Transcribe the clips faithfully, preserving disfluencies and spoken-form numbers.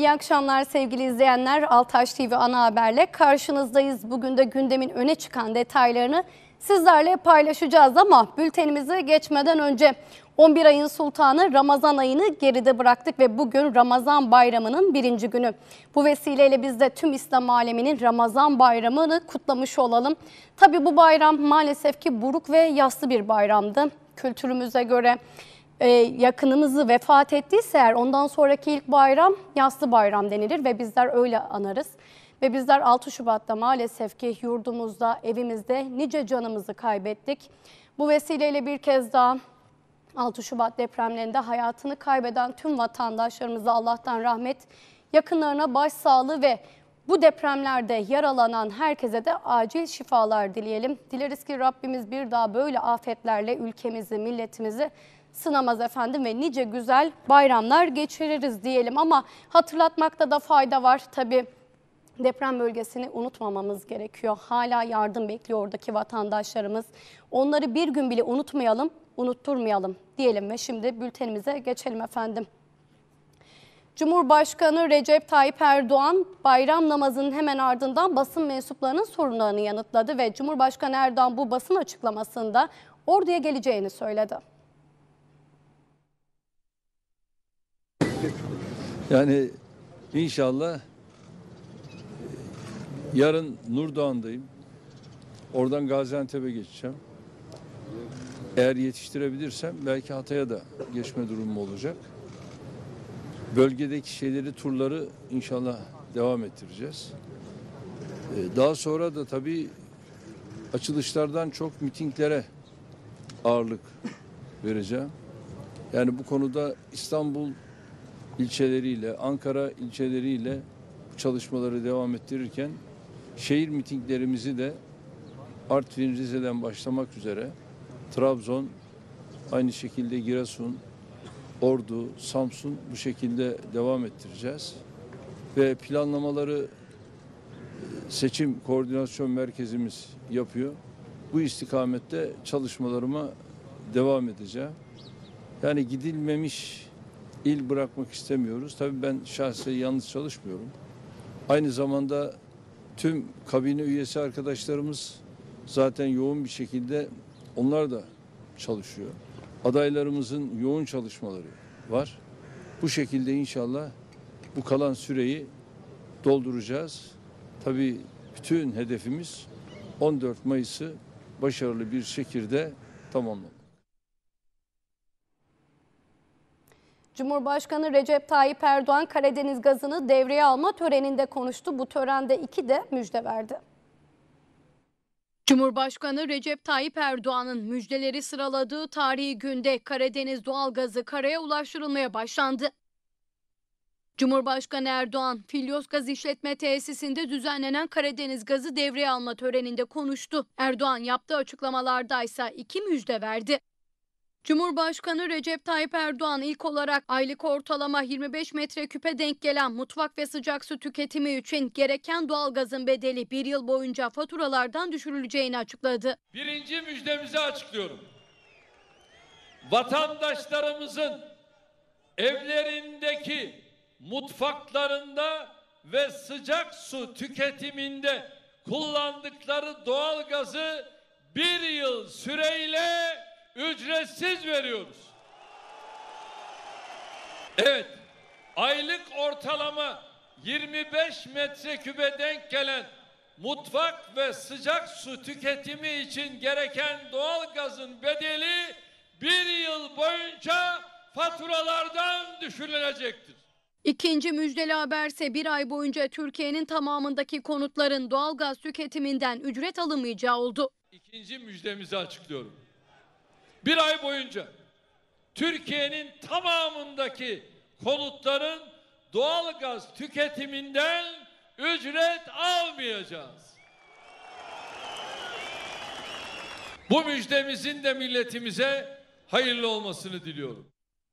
İyi akşamlar sevgili izleyenler. Altaş T V ana haberle karşınızdayız. Bugün de gündemin öne çıkan detaylarını sizlerle paylaşacağız ama bültenimize geçmeden önce on bir ayın sultanı Ramazan ayını geride bıraktık ve bugün Ramazan bayramının birinci günü. Bu vesileyle biz de tüm İslam aleminin Ramazan bayramını kutlamış olalım. Tabii bu bayram maalesef ki buruk ve yaslı bir bayramdı. Kültürümüze göre Ee, yakınımızı vefat ettiyse eğer ondan sonraki ilk bayram yaslı bayram denilir ve bizler öyle anarız. Ve bizler altı Şubat'ta maalesef ki yurdumuzda, evimizde nice canımızı kaybettik. Bu vesileyle bir kez daha altı Şubat depremlerinde hayatını kaybeden tüm vatandaşlarımıza Allah'tan rahmet, yakınlarına başsağlığı ve bu depremlerde yaralanan herkese de acil şifalar dileyelim. Dileriz ki Rabbimiz bir daha böyle afetlerle ülkemizi, milletimizi sınamaz efendim ve nice güzel bayramlar geçiririz diyelim. Ama hatırlatmakta da fayda var. Tabii deprem bölgesini unutmamamız gerekiyor. Hala yardım bekliyor oradaki vatandaşlarımız. Onları bir gün bile unutmayalım, unutturmayalım diyelim ve şimdi bültenimize geçelim efendim. Cumhurbaşkanı Recep Tayyip Erdoğan bayram namazının hemen ardından basın mensuplarının sorunlarını yanıtladı ve Cumhurbaşkanı Erdoğan bu basın açıklamasında orduya geleceğini söyledi. Yani inşallah yarın Nurdoğan'dayım. Oradan Gaziantep'e geçeceğim. Eğer yetiştirebilirsem belki Hatay'a da geçme durumu olacak. Bölgedeki şeyleri, turları inşallah devam ettireceğiz. Daha sonra da tabii açılışlardan çok mitinglere ağırlık vereceğim. Yani bu konuda İstanbul ilçeleriyle, Ankara ilçeleriyle bu çalışmaları devam ettirirken şehir mitinglerimizi de Artvin, Rize'den başlamak üzere Trabzon, aynı şekilde Giresun, Ordu, Samsun bu şekilde devam ettireceğiz. Ve planlamaları seçim koordinasyon merkezimiz yapıyor. Bu istikamette çalışmalarıma devam edeceğim. Yani gidilmemiş il bırakmak istemiyoruz. Tabii ben şahsen yalnız çalışmıyorum. Aynı zamanda tüm kabine üyesi arkadaşlarımız zaten yoğun bir şekilde onlar da çalışıyor. Adaylarımızın yoğun çalışmaları var. Bu şekilde inşallah bu kalan süreyi dolduracağız. Tabii bütün hedefimiz on dört Mayıs'ı başarılı bir şekilde tamamlamak. Cumhurbaşkanı Recep Tayyip Erdoğan Karadeniz gazını devreye alma töreninde konuştu. Bu törende iki de müjde verdi. Cumhurbaşkanı Recep Tayyip Erdoğan'ın müjdeleri sıraladığı tarihi günde Karadeniz doğalgazı karaya ulaştırılmaya başlandı. Cumhurbaşkanı Erdoğan, Filyos Gaz İşletme Tesisinde düzenlenen Karadeniz gazı devreye alma töreninde konuştu. Erdoğan yaptığı açıklamalardaysa iki müjde verdi. Cumhurbaşkanı Recep Tayyip Erdoğan ilk olarak aylık ortalama yirmi beş metreküpe denk gelen mutfak ve sıcak su tüketimi için gereken doğalgazın bedeli bir yıl boyunca faturalardan düşürüleceğini açıkladı. Birinci müjdemizi açıklıyorum. Vatandaşlarımızın evlerindeki mutfaklarında ve sıcak su tüketiminde kullandıkları doğalgazı bir yıl süreyle ücretsiz veriyoruz. Evet, aylık ortalama yirmi beş metrekübe denk gelen mutfak ve sıcak su tüketimi için gereken doğalgazın bedeli bir yıl boyunca faturalardan düşürülecektir. İkinci müjdeli haberse bir ay boyunca Türkiye'nin tamamındaki konutların doğalgaz tüketiminden ücret alınmayacağı oldu. İkinci müjdemizi açıklıyorum. Bir ay boyunca Türkiye'nin tamamındaki konutların doğalgaz tüketiminden ücret almayacağız. Bu müjdemizin de milletimize hayırlı olmasını diliyorum.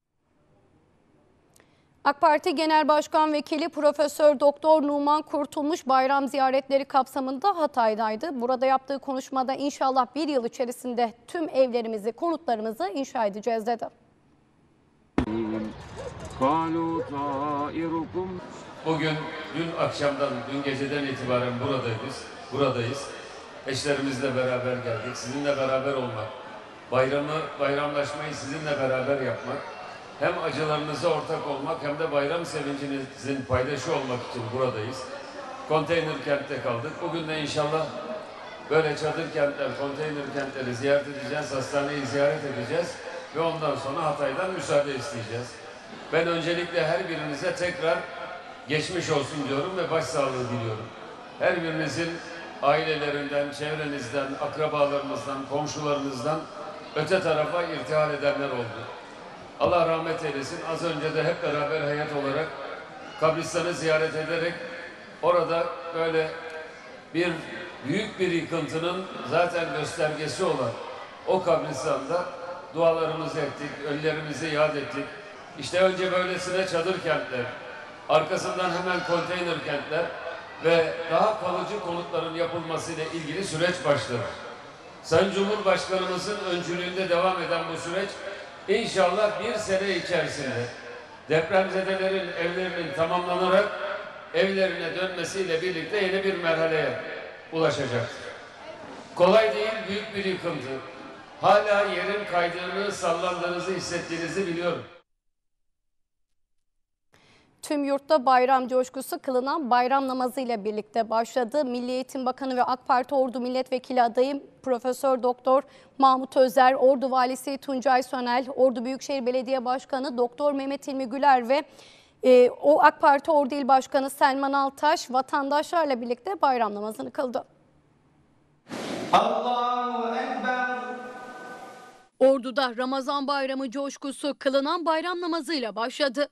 AK Parti Genel Başkan Vekili Profesör Doktor Numan Kurtulmuş bayram ziyaretleri kapsamında Hatay'daydı. Burada yaptığı konuşmada inşallah bir yıl içerisinde tüm evlerimizi, konutlarımızı inşa edeceğiz dedi. Bugün, dün akşamdan, dün geceden itibaren buradayız. Buradayız. Eşlerimizle beraber geldik. Sizinle beraber olmak, bayramı, bayramlaşmayı sizinle beraber yapmak, hem acılarınıza ortak olmak hem de bayram sevincinizin paydaşı olmak için buradayız. Konteyner kentte kaldık. Bugün de inşallah böyle çadır kentler, konteyner kentleri ziyaret edeceğiz, hastaneyi ziyaret edeceğiz ve ondan sonra Hatay'dan müsaade isteyeceğiz. Ben öncelikle her birinize tekrar geçmiş olsun diyorum ve başsağlığı diliyorum. Her birinizin ailelerinden, çevrenizden, akrabalarınızdan, komşularınızdan öte tarafa irtihal edenler oldu. Allah rahmet eylesin. Az önce de hep beraber hayat olarak kabristanı ziyaret ederek orada böyle bir büyük bir yıkıntının zaten göstergesi olan o kabristanda dualarımızı ettik, ölülerimizi yad ettik. İşte önce böylesine çadır kentler, arkasından hemen konteyner kentler ve daha kalıcı konutların yapılmasıyla ilgili süreç başladı. Sayın Cumhurbaşkanımızın öncülüğünde devam eden bu süreç inşallah bir sene içerisinde depremzedelerin evlerinin tamamlanarak evlerine dönmesiyle birlikte yeni bir merhaleye ulaşacaktır. Kolay değil, büyük bir yıkıntı. Hala yerin kaydığını, sallandığınızı hissettiğinizi biliyorum. Tüm yurtta bayram coşkusu kılınan bayram namazı ile birlikte başladı. Milli Eğitim Bakanı ve AK Parti Ordu Milletvekili adayı Profesör Doktor Mahmut Özer, Ordu Valisi Tuncay Sönel, Ordu Büyükşehir Belediye Başkanı Doktor Mehmet İlmi Güler ve e, o AK Parti Ordu İl Başkanı Selman Altaş vatandaşlarla birlikte bayram namazını kıldı. Allahu Ekber. Ordu'da Ramazan bayramı coşkusu kılınan bayram namazıyla başladı.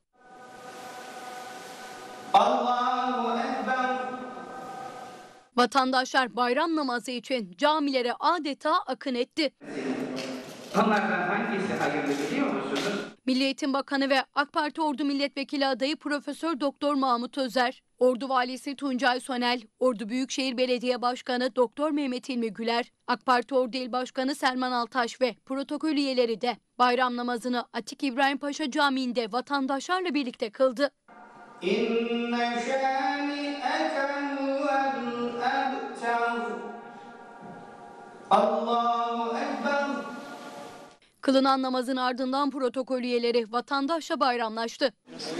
Allahu Ekber. Vatandaşlar bayram namazı için camilere adeta akın etti. Bunlardan hangisi hayırlı biliyor musunuz? Milli Eğitim Bakanı ve AK Parti Ordu Milletvekili adayı Profesör Doktor Mahmut Özer, Ordu Valisi Tuncay Sönel, Ordu Büyükşehir Belediye Başkanı Doktor Mehmet İlmi Güler, AK Parti Ordu İl Başkanı Selman Altaş ve protokol üyeleri de bayram namazını Atik İbrahim Paşa Camii'nde vatandaşlarla birlikte kıldı. İnne şâni'eke huvel ebter. Allahu Ekber. Kılınan namazın ardından protokol üyeleri vatandaşla bayramlaştı.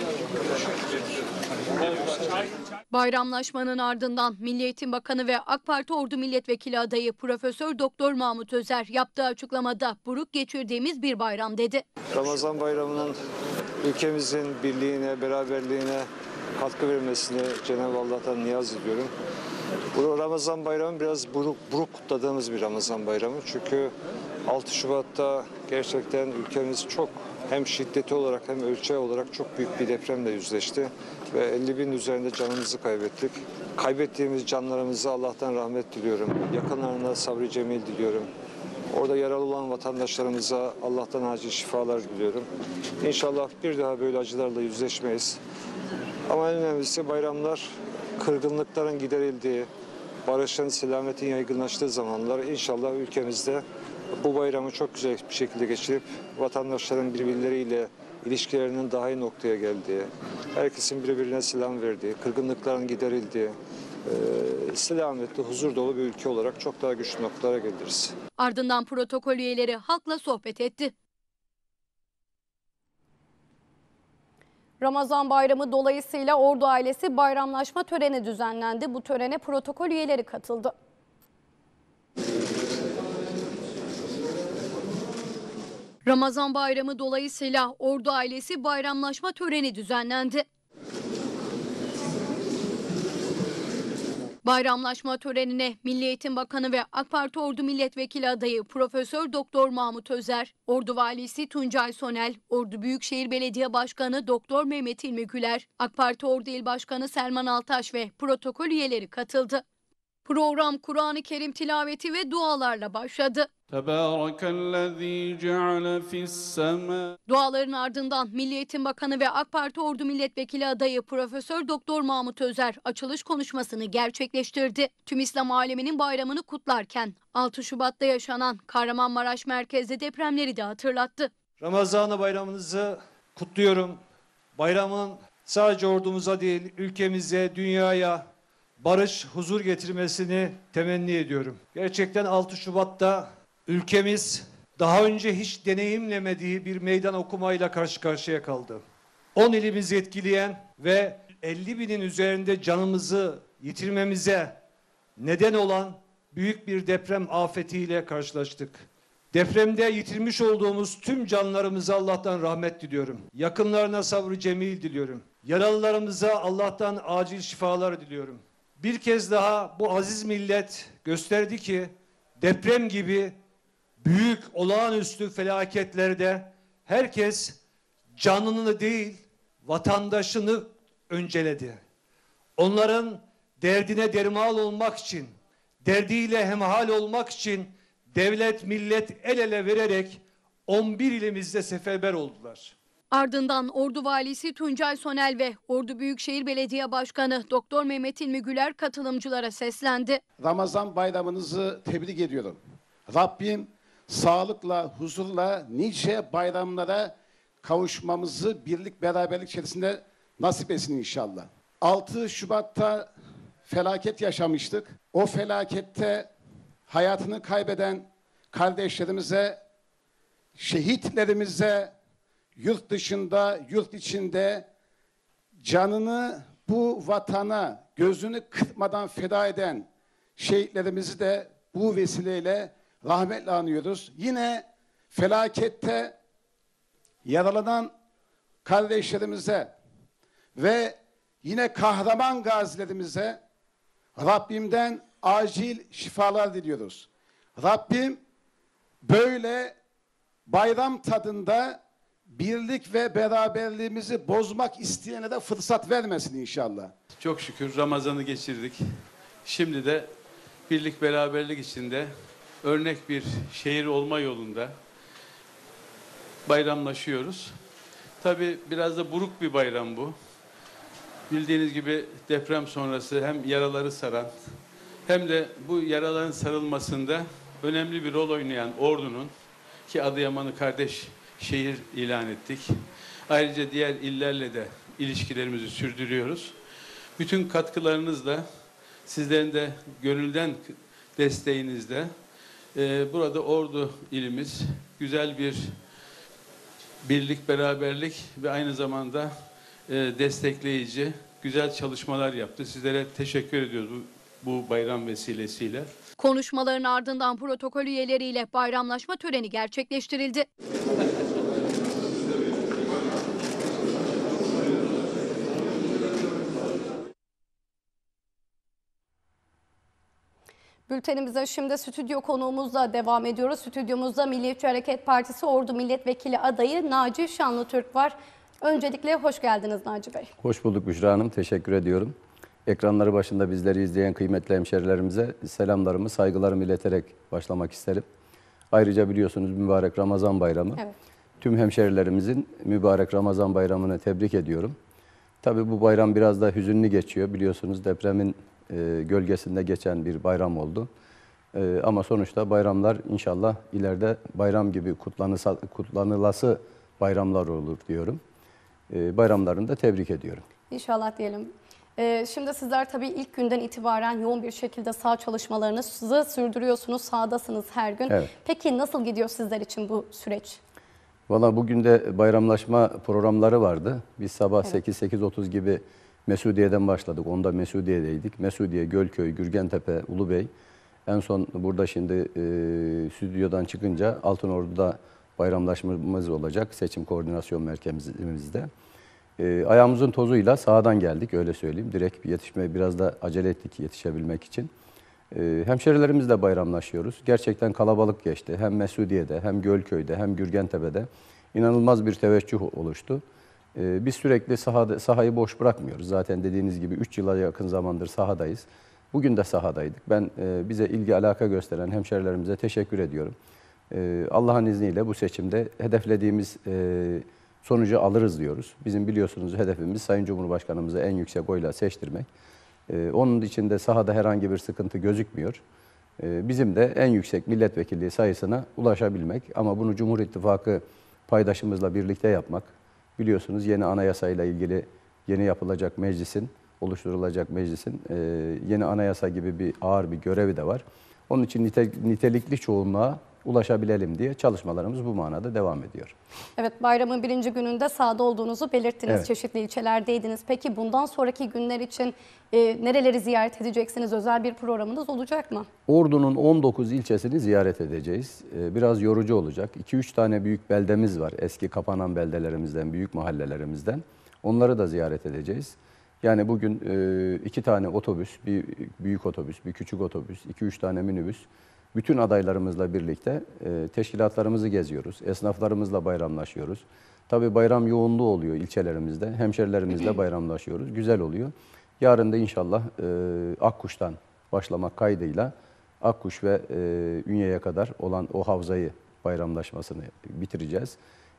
Bayramlaşmanın ardından Milli Eğitim Bakanı ve AK Parti Ordu Milletvekili adayı Profesör Doktor Mahmut Özer yaptığı açıklamada buruk geçirdiğimiz bir bayram dedi. Ramazan bayramının ülkemizin birliğine, beraberliğine katkı vermesini Cenab-ı Allah'tan niyaz ediyorum. Bu Ramazan bayramı biraz buruk, buruk kutladığımız bir Ramazan bayramı. Çünkü altı Şubat'ta gerçekten ülkemiz çok hem şiddeti olarak hem ölçeği olarak çok büyük bir depremle yüzleşti. Ve elli bin üzerinde canımızı kaybettik. Kaybettiğimiz canlarımıza Allah'tan rahmet diliyorum. Yakınlarına sabrı cemil diliyorum. Orada yaralı olan vatandaşlarımıza Allah'tan acil şifalar diliyorum. İnşallah bir daha böyle acılarla yüzleşmeyiz. Ama en önemlisi bayramlar kırgınlıkların giderildiği, barışın, selametin yaygınlaştığı zamanlar inşallah ülkemizde bu bayramı çok güzel bir şekilde geçirip vatandaşların birbirleriyle ilişkilerinin daha iyi noktaya geldiği, herkesin birbirine selam verdiği, kırgınlıkların giderildiği, e, selametli, huzur dolu bir ülke olarak çok daha güçlü noktalara geliriz. Ardından protokol üyeleri halkla sohbet etti. Ramazan bayramı dolayısıyla Ordu ailesi bayramlaşma töreni düzenlendi. Bu törene protokol üyeleri katıldı. Ramazan bayramı dolayısıyla Ordu ailesi bayramlaşma töreni düzenlendi. Bayramlaşma törenine Milli Eğitim Bakanı ve AK Parti Ordu Milletvekili adayı Profesör Doktor Mahmut Özer, Ordu Valisi Tuncay Sönel, Ordu Büyükşehir Belediye Başkanı Doktor Mehmet İlmi Güler, AK Parti Ordu İl Başkanı Selman Altaş ve protokol üyeleri katıldı. Program Kur'an-ı Kerim tilaveti ve dualarla başladı. Tebârekellezî ceale fissemâ. Duaların ardından Milli Eğitim Bakanı ve AK Parti Ordu Milletvekili adayı Profesör Doktor Mahmut Özer açılış konuşmasını gerçekleştirdi. Tüm İslam aleminin bayramını kutlarken altı Şubat'ta yaşanan Kahramanmaraş merkezli depremleri de hatırlattı. Ramazan bayramınızı kutluyorum. Bayramın sadece ordumuza değil, ülkemize, dünyaya barış, huzur getirmesini temenni ediyorum. Gerçekten altı Şubat'ta ülkemiz daha önce hiç deneyimlemediği bir meydan okumayla karşı karşıya kaldı. on ilimizi etkileyen ve elli binin üzerinde canımızı yitirmemize neden olan büyük bir deprem afetiyle karşılaştık. Depremde yitirmiş olduğumuz tüm canlarımıza Allah'tan rahmet diliyorum. Yakınlarına sabrı cemil diliyorum. Yaralılarımıza Allah'tan acil şifalar diliyorum. Bir kez daha bu aziz millet gösterdi ki deprem gibi büyük olağanüstü felaketlerde herkes canını değil vatandaşını önceledi. Onların derdine dermal olmak için, derdiyle hemhal olmak için devlet, millet el ele vererek on bir ilimizde seferber oldular. Ardından Ordu Valisi Tuncay Sonel ve Ordu Büyükşehir Belediye Başkanı Doktor Mehmet İlmi Güler katılımcılara seslendi. Ramazan bayramınızı tebrik ediyorum. Rabbim sağlıkla, huzurla nice bayramlara kavuşmamızı birlik beraberlik içerisinde nasip etsin inşallah. altı Şubat'ta felaket yaşamıştık. O felakette hayatını kaybeden kardeşlerimize, şehitlerimize, yurt dışında, yurt içinde canını bu vatana, gözünü kırpmadan feda eden şehitlerimizi de bu vesileyle rahmetle anıyoruz. Yine felakette yaralanan kardeşlerimize ve yine kahraman gazilerimize Rabbimden acil şifalar diliyoruz. Rabbim böyle bayram tadında birlik ve beraberliğimizi bozmak isteyene de fırsat vermesin inşallah. Çok şükür Ramazan'ı geçirdik. Şimdi de birlik beraberlik içinde örnek bir şehir olma yolunda bayramlaşıyoruz. Tabii biraz da buruk bir bayram bu. Bildiğiniz gibi deprem sonrası hem yaraları saran hem de bu yaraların sarılmasında önemli bir rol oynayan Ordu'nun, ki Adıyaman'ı kardeş şehir ilan ettik. Ayrıca diğer illerle de ilişkilerimizi sürdürüyoruz. Bütün katkılarınızla, sizlerin de gönülden desteğinizle e, burada Ordu ilimiz güzel bir birlik, beraberlik ve aynı zamanda e, destekleyici güzel çalışmalar yaptı. Sizlere teşekkür ediyoruz bu, bu bayram vesilesiyle. Konuşmaların ardından protokol üyeleriyle bayramlaşma töreni gerçekleştirildi. Bültenimize şimdi stüdyo konuğumuzla devam ediyoruz. Stüdyomuzda Milliyetçi Hareket Partisi Ordu Milletvekili adayı Naci Şanlıtürk var. Öncelikle hoş geldiniz Naci Bey. Hoş bulduk Büşra Hanım. Teşekkür ediyorum. Ekranları başında bizleri izleyen kıymetli hemşerilerimize selamlarımı, saygılarımı ileterek başlamak isterim. Ayrıca biliyorsunuz mübarek Ramazan Bayramı. Evet. Tüm hemşerilerimizin mübarek Ramazan Bayramı'nı tebrik ediyorum. Tabii bu bayram biraz da hüzünlü geçiyor. Biliyorsunuz depremin e, gölgesinde geçen bir bayram oldu. E, ama sonuçta bayramlar inşallah ileride bayram gibi kutlanısa, kutlanılası bayramlar olur diyorum. E, bayramlarını da tebrik ediyorum. İnşallah diyelim. Ee, şimdi sizler tabii ilk günden itibaren yoğun bir şekilde saha çalışmalarınızı sürdürüyorsunuz, sahadasınız her gün. Evet. Peki nasıl gidiyor sizler için bu süreç? Valla bugün de bayramlaşma programları vardı. Biz sabah evet. sekiz sekiz otuz gibi Mesudiye'den başladık. Onda Mesudiye'deydik. Mesudiye, Gölköy, Gürgentepe, Ulubey. En son burada şimdi e, stüdyodan çıkınca Altınordu'da bayramlaşmamız olacak. Seçim Koordinasyon Merkezimizde. E, ayağımızın tozuyla sahadan geldik, öyle söyleyeyim. Direkt yetişmeye biraz da acele ettik yetişebilmek için. E, hemşerilerimizle bayramlaşıyoruz. Gerçekten kalabalık geçti. Hem Mesudiye'de, hem Gölköy'de, hem Gürgentepe'de inanılmaz bir teveccüh oluştu. E, biz sürekli sahada, sahayı boş bırakmıyoruz. Zaten dediğiniz gibi üç yıla yakın zamandır sahadayız. Bugün de sahadaydık. Ben e, bize ilgi alaka gösteren hemşerilerimize teşekkür ediyorum. E, Allah'ın izniyle bu seçimde hedeflediğimiz e, sonucu alırız diyoruz. Bizim biliyorsunuz hedefimiz Sayın Cumhurbaşkanımızı en yüksek oyla seçtirmek. Ee, onun için de sahada herhangi bir sıkıntı gözükmüyor. Ee, bizim de en yüksek milletvekilliği sayısına ulaşabilmek. Ama bunu Cumhur İttifakı paydaşımızla birlikte yapmak. Biliyorsunuz yeni anayasayla ilgili yeni yapılacak meclisin, oluşturulacak meclisin e, yeni anayasa gibi bir ağır bir görevi de var. Onun için nite, nitelikli çoğunluğa ulaşabilelim diye çalışmalarımız bu manada devam ediyor. Evet, bayramın birinci gününde sahada olduğunuzu belirttiniz. Evet. Çeşitli ilçelerdeydiniz. Peki bundan sonraki günler için e, nereleri ziyaret edeceksiniz? Özel bir programınız olacak mı? Ordu'nun on dokuz ilçesini ziyaret edeceğiz. E, biraz yorucu olacak. iki üç tane büyük beldemiz var. Eski kapanan beldelerimizden, büyük mahallelerimizden. Onları da ziyaret edeceğiz. Yani bugün e, iki tane otobüs, bir büyük otobüs, bir küçük otobüs, iki üç tane minibüs, bütün adaylarımızla birlikte e, teşkilatlarımızı geziyoruz. Esnaflarımızla bayramlaşıyoruz. Tabii bayram yoğunluğu oluyor ilçelerimizde. Hemşerilerimizle bayramlaşıyoruz. Güzel oluyor. Yarın da inşallah e, Akkuş'tan başlamak kaydıyla Akkuş ve e, Ünye'ye kadar olan o havzayı bayramlaşmasını bitireceğiz.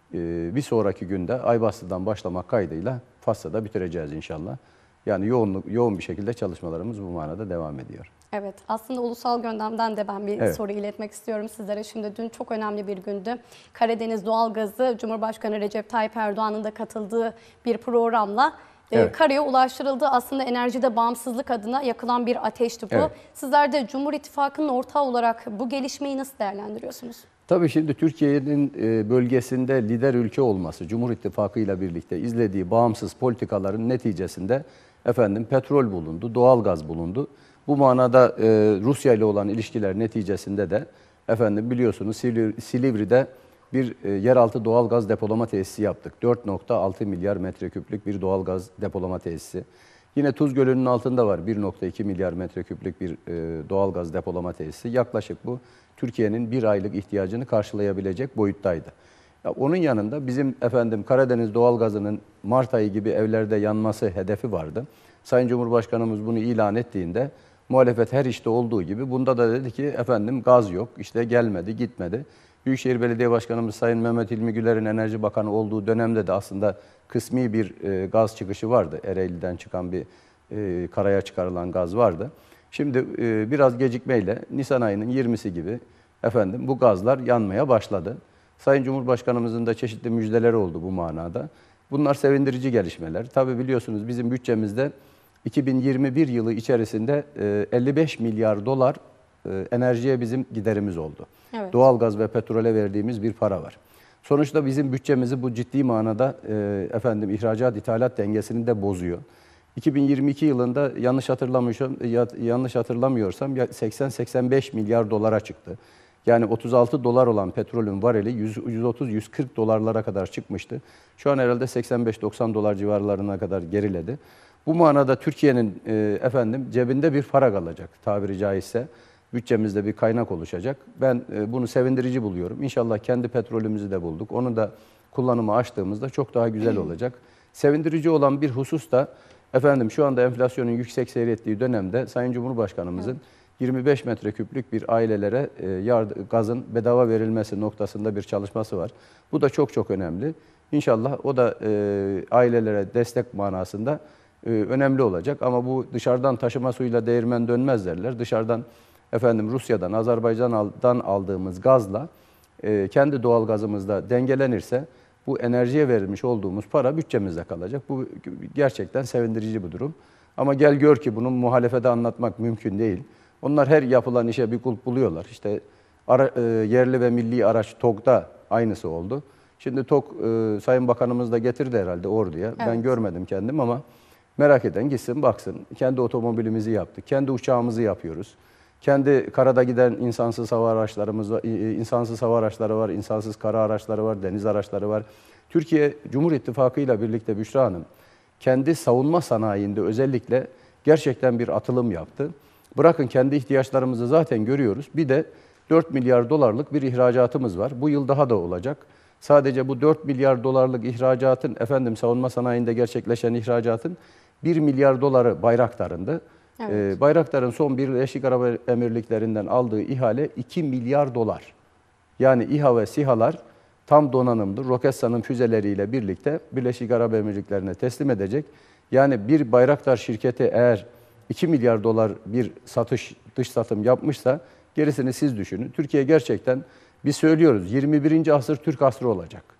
E, bir sonraki günde Aybastı'dan başlamak kaydıyla Fas'ta da bitireceğiz inşallah. Yani yoğunluk, yoğun bir şekilde çalışmalarımız bu manada devam ediyor. Evet, aslında ulusal gündemden de ben bir Evet. soru iletmek istiyorum sizlere. Şimdi dün çok önemli bir gündü. Karadeniz doğalgazı Cumhurbaşkanı Recep Tayyip Erdoğan'ın da katıldığı bir programla e, Evet. karaya ulaştırıldı. Aslında enerjide bağımsızlık adına yakılan bir ateşti bu. Evet. Sizler de Cumhur İttifakı'nın ortağı olarak bu gelişmeyi nasıl değerlendiriyorsunuz? Tabii şimdi Türkiye'nin bölgesinde lider ülke olması, Cumhur İttifakı ile birlikte izlediği bağımsız politikaların neticesinde efendim petrol bulundu, doğalgaz bulundu. Bu manada e, Rusya ile olan ilişkiler neticesinde de efendim biliyorsunuz Silivri, Silivri'de bir e, yeraltı doğalgaz depolama tesisi yaptık. dört nokta altı milyar metreküplük bir doğalgaz depolama tesisi. Yine Tuz Gölü'nün altında var bir nokta iki milyar metreküplük bir e, doğalgaz depolama tesisi. Yaklaşık bu Türkiye'nin bir aylık ihtiyacını karşılayabilecek boyuttaydı. Ya onun yanında bizim efendim Karadeniz doğalgazının Mart ayı gibi evlerde yanması hedefi vardı. Sayın Cumhurbaşkanımız bunu ilan ettiğinde muhalefet her işte olduğu gibi bunda da dedi ki efendim gaz yok, işte gelmedi, gitmedi. Büyükşehir Belediye Başkanımız Sayın Mehmet Hilmi Güler'in Enerji Bakanı olduğu dönemde de aslında kısmi bir e, gaz çıkışı vardı. Ereğli'den çıkan bir e, karaya çıkarılan gaz vardı. Şimdi e, biraz gecikmeyle Nisan ayının yirmisi gibi efendim bu gazlar yanmaya başladı. Sayın Cumhurbaşkanımızın da çeşitli müjdeleri oldu bu manada. Bunlar sevindirici gelişmeler. Tabii biliyorsunuz bizim bütçemizde iki bin yirmi bir yılı içerisinde elli beş milyar dolar enerjiye bizim giderimiz oldu. Evet. Doğalgaz ve petrole verdiğimiz bir para var. Sonuçta bizim bütçemizi bu ciddi manada efendim ihracat ithalat dengesini de bozuyor. iki bin yirmi iki yılında yanlış hatırlamıyorsam yanlış hatırlamıyorsam seksen seksen beş milyar dolara çıktı. Yani otuz altı dolar olan petrolün varili yüz otuz yüz kırk dolarlara kadar çıkmıştı. Şu an herhalde seksen beş doksan dolar civarlarına kadar geriledi. Bu manada Türkiye'nin e, efendim cebinde bir para kalacak tabiri caizse. Bütçemizde bir kaynak oluşacak. Ben e, bunu sevindirici buluyorum. İnşallah kendi petrolümüzü de bulduk. Onu da kullanıma açtığımızda çok daha güzel olacak. Sevindirici olan bir husus da efendim şu anda enflasyonun yüksek seyrettiği dönemde Sayın Cumhurbaşkanımızın evet. yirmi beş metreküplük bir ailelere e, yardım, gazın bedava verilmesi noktasında bir çalışması var. Bu da çok çok önemli. İnşallah o da e, ailelere destek manasında e, önemli olacak. Ama bu dışarıdan taşıma suyuyla değirmen dönmez derler. Dışarıdan efendim Rusya'dan, Azerbaycan'dan aldığımız gazla e, kendi doğal gazımızla dengelenirse bu enerjiye verilmiş olduğumuz para bütçemizde kalacak. Bu gerçekten sevindirici bir durum. Ama gel gör ki bunun muhalefete anlatmak mümkün değil. Onlar her yapılan işe bir kulp buluyorlar. İşte ara, e, yerli ve milli araç TOG'da aynısı oldu. Şimdi TOG e, Sayın Bakanımız da getirdi herhalde Ordu'ya. Evet. Ben görmedim kendim ama merak eden gitsin baksın. Kendi otomobilimizi yaptık. Kendi uçağımızı yapıyoruz. Kendi karada giden insansız hava araçlarımız var, insansız hava araçları var, insansız kara araçları var, deniz araçları var. Türkiye Cumhur İttifakı ile birlikte Büşra Hanım kendi savunma sanayinde özellikle gerçekten bir atılım yaptı. Bırakın kendi ihtiyaçlarımızı zaten görüyoruz. Bir de dört milyar dolarlık bir ihracatımız var. Bu yıl daha da olacak. Sadece bu dört milyar dolarlık ihracatın, efendim savunma sanayinde gerçekleşen ihracatın bir milyar doları Bayraktar'ındı. Evet. Ee, Bayraktar'ın son Birleşik Arap Emirlikleri'nden aldığı ihale iki milyar dolar. Yani İHA ve SİHA'lar tam donanımlı Roketsan'ın füzeleriyle birlikte Birleşik Arap Emirlikleri'ne teslim edecek. Yani bir Bayraktar şirketi eğer iki milyar dolar bir satış, dış satım yapmışsa gerisini siz düşünün. Türkiye gerçekten, biz söylüyoruz, yirmi birinci asır Türk asrı olacak.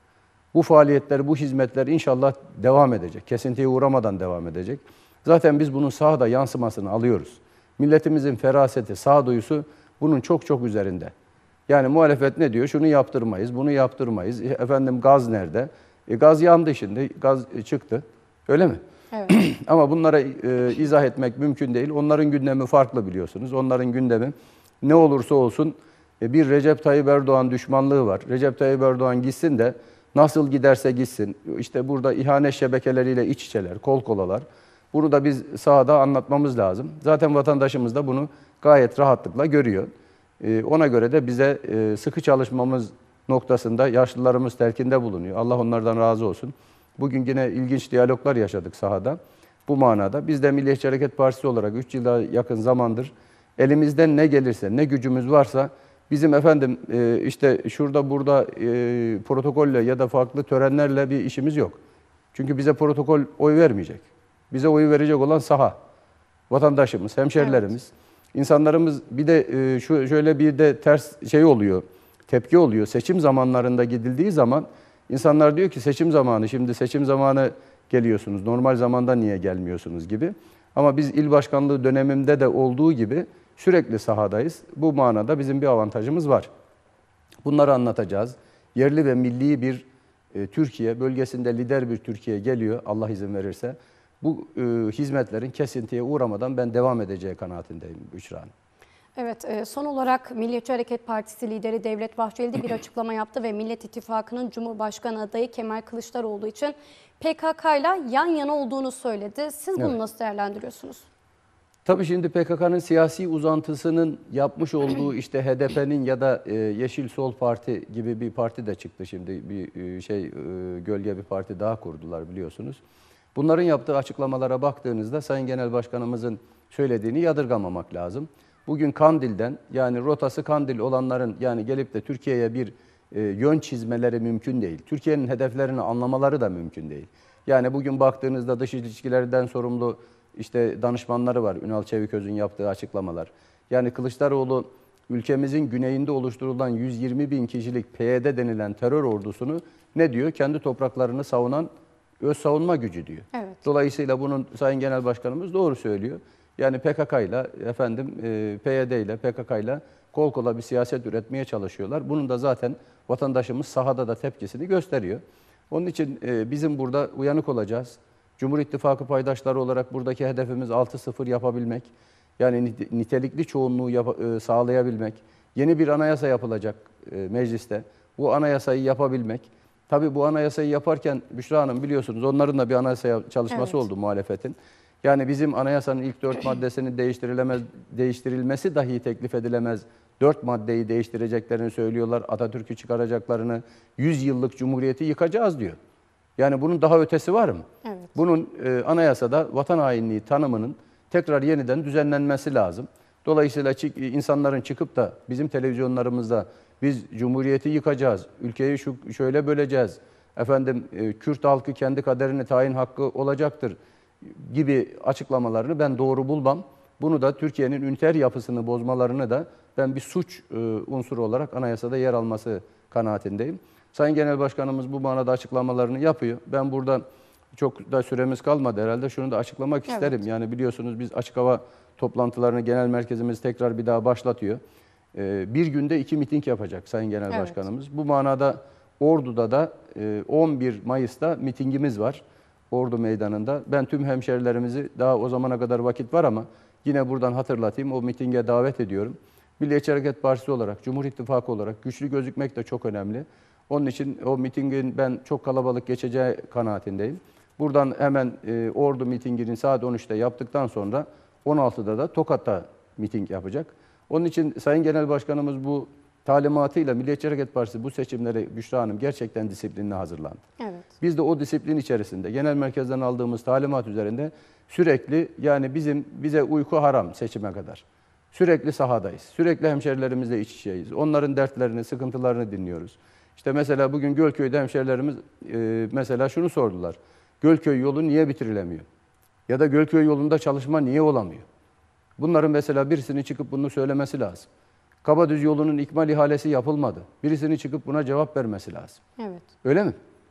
Bu faaliyetler, bu hizmetler inşallah devam edecek. Kesintiye uğramadan devam edecek. Zaten biz bunun sahada yansımasını alıyoruz. Milletimizin feraseti, sağduyusu bunun çok çok üzerinde. Yani muhalefet ne diyor? Şunu yaptırmayız, bunu yaptırmayız. E, efendim gaz nerede? E, gaz yandı şimdi, gaz çıktı. Öyle mi? Evet. Ama bunlara e, izah etmek mümkün değil. Onların gündemi farklı biliyorsunuz. Onların gündemi ne olursa olsun e, bir Recep Tayyip Erdoğan düşmanlığı var. Recep Tayyip Erdoğan gitsin de nasıl giderse gitsin. İşte burada ihanet şebekeleriyle iç içeler, kol kolalar. Bunu da biz sahada anlatmamız lazım. Zaten vatandaşımız da bunu gayet rahatlıkla görüyor. E, ona göre de bize e, sıkı çalışmamız noktasında yaşlılarımız telkinde bulunuyor. Allah onlardan razı olsun. Bugün yine ilginç diyaloglar yaşadık sahada. Bu manada biz de Milliyetçi Hareket Partisi olarak üç yıla yakın zamandır elimizden ne gelirse, ne gücümüz varsa bizim efendim e, işte şurada burada e, protokolle ya da farklı törenlerle bir işimiz yok. Çünkü bize protokol oy vermeyecek. Bize oyu verecek olan saha. Vatandaşımız, hemşerilerimiz. Evet. İnsanlarımız bir de e, şu şöyle bir de ters şey oluyor, tepki oluyor. Seçim zamanlarında gidildiği zaman İnsanlar diyor ki seçim zamanı, şimdi seçim zamanı geliyorsunuz, normal zamanda niye gelmiyorsunuz gibi. Ama biz il başkanlığı dönemimde de olduğu gibi sürekli sahadayız. Bu manada bizim bir avantajımız var. Bunları anlatacağız. Yerli ve milli bir e, Türkiye, bölgesinde lider bir Türkiye geliyor Allah izin verirse. Bu e, hizmetlerin kesintiye uğramadan ben devam edeceği kanaatindeyim Büşra Hanım. Evet, son olarak Milliyetçi Hareket Partisi lideri Devlet Bahçeli de bir açıklama yaptı ve Millet İttifakı'nın Cumhurbaşkanı adayı Kemal Kılıçdaroğlu için P K K'yla yan yana olduğunu söyledi. Siz bunu Evet. nasıl değerlendiriyorsunuz? Tabii şimdi P K K'nın siyasi uzantısının yapmış olduğu işte H D P'nin ya da Yeşil Sol Parti gibi bir parti de çıktı şimdi. Bir şey gölge bir parti daha kurdular biliyorsunuz. Bunların yaptığı açıklamalara baktığınızda Sayın Genel Başkanımızın söylediğini yadırgamamak lazım. Bugün Kandil'den yani rotası Kandil olanların yani gelip de Türkiye'ye bir e, yön çizmeleri mümkün değil. Türkiye'nin hedeflerini anlamaları da mümkün değil. Yani bugün baktığınızda dış ilişkilerden sorumlu işte danışmanları var. Ünal Çeviköz'ün yaptığı açıklamalar. Yani Kılıçdaroğlu ülkemizin güneyinde oluşturulan yüz yirmi bin kişilik P Y D denilen terör ordusunu ne diyor? Kendi topraklarını savunan öz savunma gücü diyor. Evet. Dolayısıyla bunun Sayın Genel Başkanımız doğru söylüyor. Yani P K K'yla efendim P Y D ile P K K'yla kol kola bir siyaset üretmeye çalışıyorlar. Bunun da zaten vatandaşımız sahada da tepkisini gösteriyor. Onun için bizim burada uyanık olacağız. Cumhur İttifakı paydaşları olarak buradaki hedefimiz altı sıfır yapabilmek. Yani nitelikli çoğunluğu yap sağlayabilmek. Yeni bir anayasa yapılacak mecliste. Bu anayasayı yapabilmek. Tabii bu anayasayı yaparken Büşra Hanım biliyorsunuz onların da bir anayasa çalışması evet. oldu muhalefetin. Yani bizim anayasanın ilk dört maddesinin değiştirilemez, değiştirilmesi dahi teklif edilemez. Dört maddeyi değiştireceklerini söylüyorlar. Atatürk'ü çıkaracaklarını, yüz yıllık cumhuriyeti yıkacağız diyor. Yani bunun daha ötesi var mı? Evet. Bunun e, anayasada vatan hainliği tanımının tekrar yeniden düzenlenmesi lazım. Dolayısıyla insanların çıkıp da bizim televizyonlarımızda biz cumhuriyeti yıkacağız, ülkeyi şu, şöyle böleceğiz, efendim e, Kürt halkı kendi kaderini tayin hakkı olacaktır gibi açıklamalarını ben doğru bulmam. Bunu da Türkiye'nin üniter yapısını bozmalarını da ben bir suç e, unsuru olarak anayasada yer alması kanaatindeyim. Sayın Genel Başkanımız bu manada açıklamalarını yapıyor. Ben burada çok da süremiz kalmadı herhalde. Şunu da açıklamak evet. isterim. Yani biliyorsunuz biz açık hava toplantılarını genel merkezimiz tekrar bir daha başlatıyor. E, bir günde iki miting yapacak Sayın Genel evet. Başkanımız. Bu manada Ordu'da da e, on bir Mayıs'ta mitingimiz var. Ordu Meydanı'nda. Ben tüm hemşerilerimizi daha o zamana kadar vakit var ama yine buradan hatırlatayım. O mitinge davet ediyorum. Milliyetçi Hareket Partisi olarak, Cumhur İttifakı olarak güçlü gözükmek de çok önemli. Onun için o mitingin ben çok kalabalık geçeceği kanaatindeyim. Buradan hemen e, Ordu mitingini saat on üçte yaptıktan sonra on altıda da Tokat'ta miting yapacak. Onun için Sayın Genel Başkanımız bu talimatıyla Milliyetçi Hareket Partisi bu seçimlere Büşra Hanım gerçekten disiplinli hazırlandı. Evet. Biz de o disiplin içerisinde genel merkezden aldığımız talimat üzerinde sürekli yani bizim bize uyku haram seçime kadar. Sürekli sahadayız. Sürekli hemşerilerimizle iç içeyiz. Onların dertlerini, sıkıntılarını dinliyoruz. İşte mesela bugün Gölköy'de hemşerilerimiz e, mesela şunu sordular. Gölköy yolu niye bitirilemiyor? Ya da Gölköy yolunda çalışma niye olamıyor? Bunların mesela birisinin çıkıp bunu söylemesi lazım. Kabadüz yolunun ikmal ihalesi yapılmadı. Birisinin çıkıp buna cevap vermesi lazım. Evet. Öyle mi?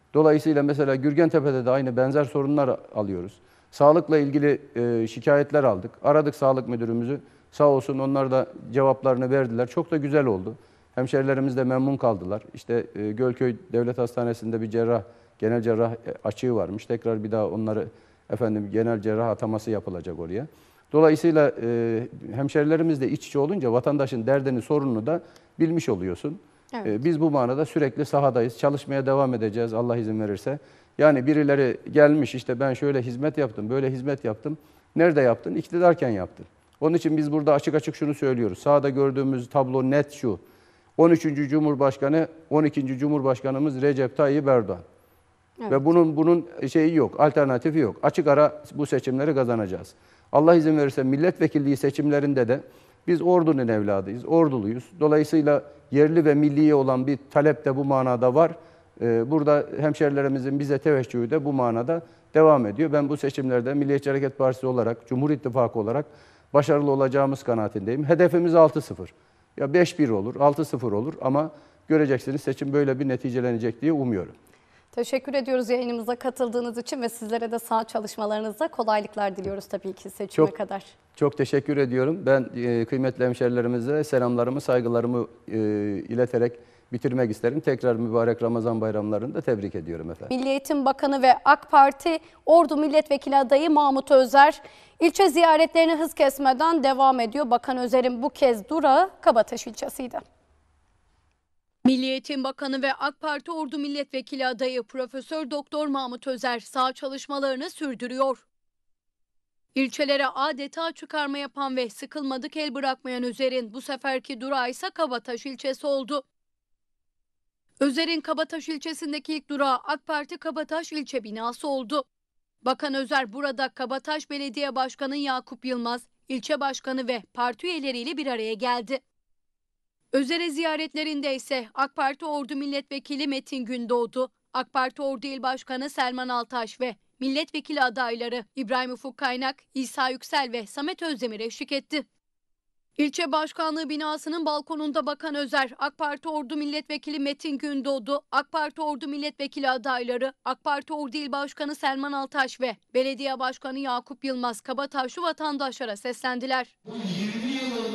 Dolayısıyla mesela Gürgentepe'de de aynı benzer sorunlar alıyoruz. Sağlıkla ilgili e, şikayetler aldık. Aradık sağlık müdürümüzü. Sağ olsun onlar da cevaplarını verdiler. Çok da güzel oldu. Hemşerilerimiz de memnun kaldılar. İşte e, Gölköy Devlet Hastanesi'nde bir cerrah, genel cerrah açığı varmış. Tekrar bir daha onları efendim genel cerrah ataması yapılacak oraya. Dolayısıyla e, hemşerilerimiz de iç içe olunca vatandaşın derdini, sorununu da bilmiş oluyorsun. Evet. E, biz bu manada sürekli sahadayız. Çalışmaya devam edeceğiz Allah izin verirse. Yani birileri gelmiş işte ben şöyle hizmet yaptım, böyle hizmet yaptım. Nerede yaptın? İktidarken yaptın. Onun için biz burada açık açık şunu söylüyoruz. Sahada gördüğümüz tablo net şu. on üçüncü Cumhurbaşkanı, on ikinci Cumhurbaşkanımız Recep Tayyip Erdoğan. Evet. Ve bunun bunun şeyi yok, alternatifi yok. Açık ara bu seçimleri kazanacağız. Allah izin verirse milletvekilliği seçimlerinde de biz ordunun evladıyız, orduluyuz. Dolayısıyla yerli ve milliye olan bir talep de bu manada var. Burada hemşerilerimizin bize teveccühü de bu manada devam ediyor. Ben bu seçimlerde Milliyetçi Hareket Partisi olarak, Cumhur İttifakı olarak başarılı olacağımız kanaatindeyim. Hedefimiz altı sıfır. Ya beş bir olur, altı sıfır olur ama göreceksiniz seçim böyle bir neticelenecek diye umuyorum. Teşekkür ediyoruz yayınımıza katıldığınız için ve sizlere de sağ çalışmalarınızda kolaylıklar diliyoruz tabii ki seçime çok, kadar. Çok teşekkür ediyorum. Ben e, kıymetli hemşerilerimize selamlarımı, saygılarımı e, ileterek bitirmek isterim. Tekrar mübarek Ramazan bayramlarını da tebrik ediyorum efendim. Milli Eğitim Bakanı ve AK Parti Ordu Milletvekili adayı Mahmut Özer ilçe ziyaretlerini hız kesmeden devam ediyor. Bakan Özer'in bu kez durağı Kabataş ilçesiydi. Milli Eğitim Bakanı ve AK Parti Ordu Milletvekili adayı Profesör Doktor Mahmut Özer sağ çalışmalarını sürdürüyor. İlçelere adeta açık arma yapan ve sıkılmadık el bırakmayan Özer'in bu seferki durağı ise Kabataş ilçesi oldu. Özer'in Kabataş ilçesindeki ilk durağı AK Parti Kabataş ilçe binası oldu. Bakan Özer burada Kabataş Belediye Başkanı Yakup Yılmaz, ilçe başkanı ve parti üyeleriyle bir araya geldi. Özer'e ziyaretlerinde ise AK Parti Ordu Milletvekili Metin Gündoğdu, AK Parti Ordu İl Başkanı Selman Altaş ve milletvekili adayları İbrahim Ufuk Kaynak, İsa Yüksel ve Samet Özdemir eşlik etti. İlçe Başkanlığı binasının balkonunda Bakan Özer, AK Parti Ordu Milletvekili Metin Gündoğdu, AK Parti Ordu Milletvekili adayları, AK Parti Ordu İl Başkanı Selman Altaş ve Belediye Başkanı Yakup Yılmaz Kabataşlı vatandaşlara seslendiler. Bu yirmi yılın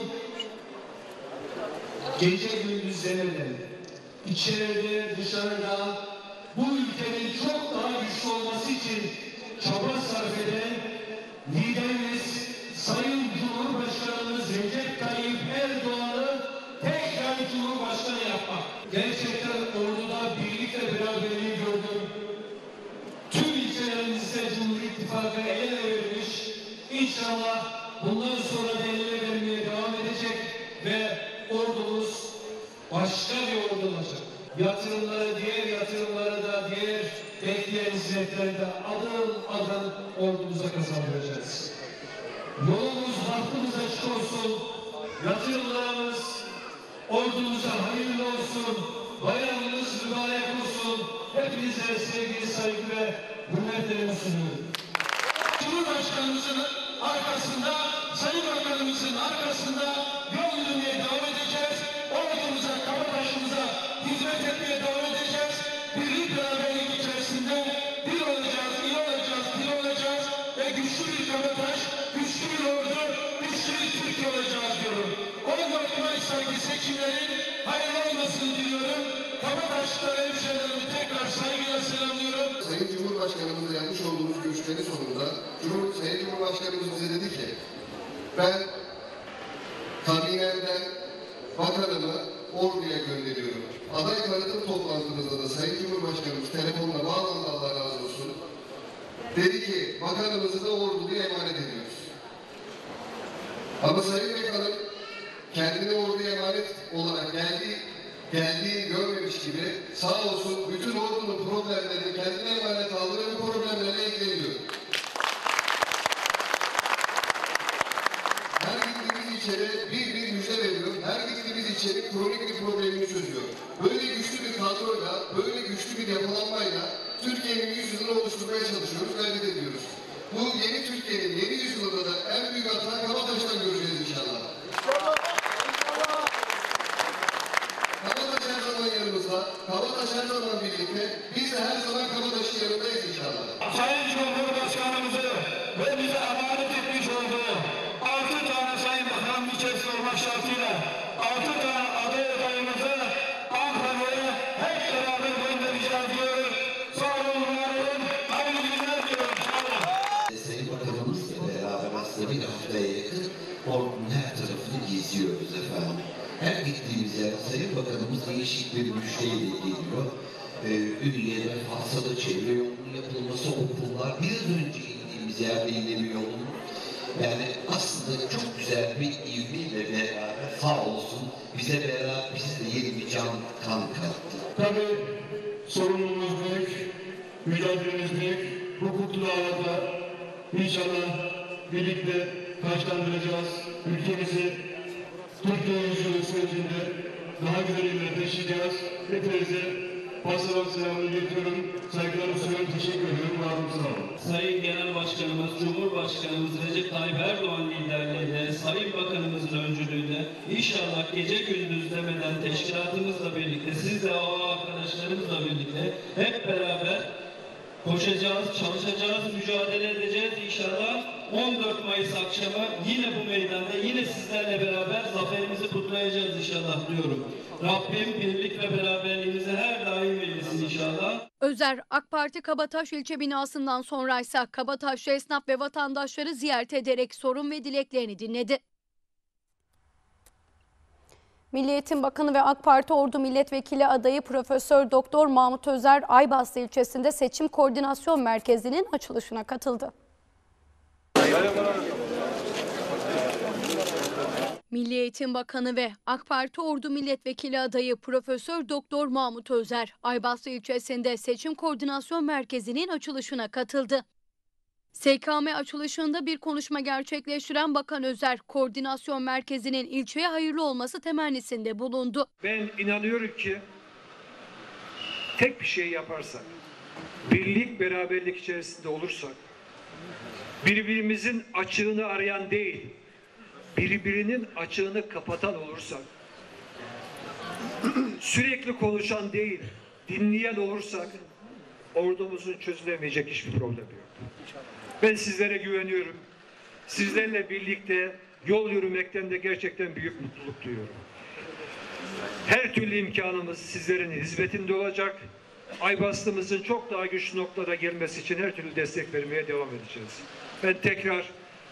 gece gündüz demeden, içeride dışarıda bu ülkenin çok daha güçlü olması için çaba sarf eden liderimiz Sayın Cumhurbaşkanımız Recep Tayyip Erdoğan'ı tekrar Cumhurbaşkanı yapmak. Gerçekten orduda birlik ve beraberliği gördüm. Tüm ilçelerimizde Cumhur İttifakı el ele vermiş. İnşallah bundan sonra da el ele vermeye devam edecek ve ordumuz başka bir ordu olacak. Yatırımları, diğer yatırımları da, diğer bekleyen hizmetleri de adım adım ordumuza kazandıracağız. Yolumuz, bahtımız açık olsun. Yatırımlarımız ordumuza hayırlı olsun. Bayramınız mübarek olsun. Hepinize sevgi, saygı ve hürmetlerimi sunuyorum. Cumhurbaşkanımızın arkasında, Sayın Bakanımızın arkasında yol yürümeye devam edeceğiz. Ordumuza, Kabataş'ımıza hizmet etmeye devam edeceğiz. Birlik beraberlik içerisinde bir olacağız, iyi olacağız, bir olacağız ve güçlü bir Kabataş, güçlü bir ordu, güçlü bir Türkiye olacağız diyorum. on dört Mayıs sonraki seçimlerin hayırlı olmasını diliyorum. Kabataş'ta hemşehrilerimi tekrar saygıyla selamlıyorum. Sayın Cumhurbaşkanımızla yapmış olduğumuz görüşmenin sonunda Cumhur, Sayın Cumhurbaşkanımız bize dedi ki ben kabinemden bakanımı orduya gönderiyorum. Aday tanıtım toplantımızda da Sayın Cumhurbaşkanımız telefonla bağlandı, Allah razı olsun. Dedi ki bakanımızı da orduya emanet ediyoruz. Ama Sayın Bakanım kendini orduya emanet olarak geldiği, geldiğini görmemiş gibi sağ olsun bütün ordunun problemlerini kendine emanet aldı ve bu problemlerle ilgileniyor. Her gittiğimiz içeri bir bir müjde veriyor. Her gittiğimiz içeri kronik bir problemini çözüyor. Böyle güçlü bir kadroyla, böyle güçlü bir yapılanmayla Türkiye'nin yüzyılını oluşturmaya çalışıyoruz, gayret ediyoruz. Bu yeni Türkiye'nin yeni yüzyılında da en büyük hata Kabataş'tan göreceğiz inşallah. Kabataş her zaman yanımızda, Kabataş her zaman birlikte, biz de her zaman olmak şartıyla altı tane aday adayımızı Ankara'ya hep beraber göndereceğiz diyorum. Sağ olun, var olun. Hayırlı günler diliyorum. Sayın Bakanımızla beraber aslında bir haftaya yakın ordunun her tarafını geziyoruz efendim. Her gittiğimiz yer Sayın Bakanımız değişik bir müjdeyle geliyor. Ee, Ünlü'ye Fassalı çevre yolunun yapılması, okullar, biraz önce gittiğimiz yerde yine bir yolun. Yani aslında çok güzel bir ivmeyle beraber sağ olsun bize beraber bize de yeni bir can kan kattı. Tabii sorunumuz büyük, mücadelemiz büyük. Hukuklu davada inşallah birlikte taşlandıracağız. Ülkemizi Türkiye yüzyılı sürecinde daha güzel yerlere taşıyacağız. Hepinize basamak selamını iletiyorum. Saygılarımı sunuyorum. Teşekkür ediyorum. Var olun, sağ olun. Sayın Genel Başkanımız, Cumhurbaşkanımız Recep Tayyip Erdoğan liderliğinde, Sayın Bakanımızın öncülüğünde inşallah gece gündüz demeden teşkilatımızla birlikte, siz de o arkadaşlarımızla birlikte hep beraber koşacağız, çalışacağız, mücadele edeceğiz inşallah. on dört Mayıs akşamı yine bu meydanda, yine sizlerle beraber zaferimizi kutlayacağız inşallah diyorum. Rabbim birlik ve beraberliğimizi her daim eylesin inşallah. Özer, AK Parti Kabataş ilçe binasından sonraysa Kabataşlı esnaf ve vatandaşları ziyaret ederek sorun ve dileklerini dinledi. Milli Eğitim Bakanı ve AK Parti Ordu Milletvekili adayı Profesör Doktor Mahmut Özer, Aybastı ilçesinde Seçim Koordinasyon Merkezi'nin açılışına katıldı. Milli Eğitim Bakanı ve AK Parti Ordu Milletvekili adayı Profesör Doktor Mahmut Özer, Aybastı ilçesinde Seçim Koordinasyon Merkezi'nin açılışına katıldı. S K M açılışında bir konuşma gerçekleştiren Bakan Özer, koordinasyon merkezinin ilçeye hayırlı olması temennisinde bulundu. Ben inanıyorum ki tek bir şey yaparsak, birlik beraberlik içerisinde olursak, birbirimizin açığını arayan değil, birbirinin açığını kapatan olursak, sürekli konuşan değil, dinleyen olursak, ordumuzun çözülemeyecek hiçbir problemi yok. Ben sizlere güveniyorum. Sizlerle birlikte yol yürümekten de gerçekten büyük mutluluk duyuyorum. Her türlü imkanımız sizlerin hizmetinde olacak. Aybastığımızın çok daha güçlü noktalara gelmesi için her türlü destek vermeye devam edeceğiz. Ben tekrar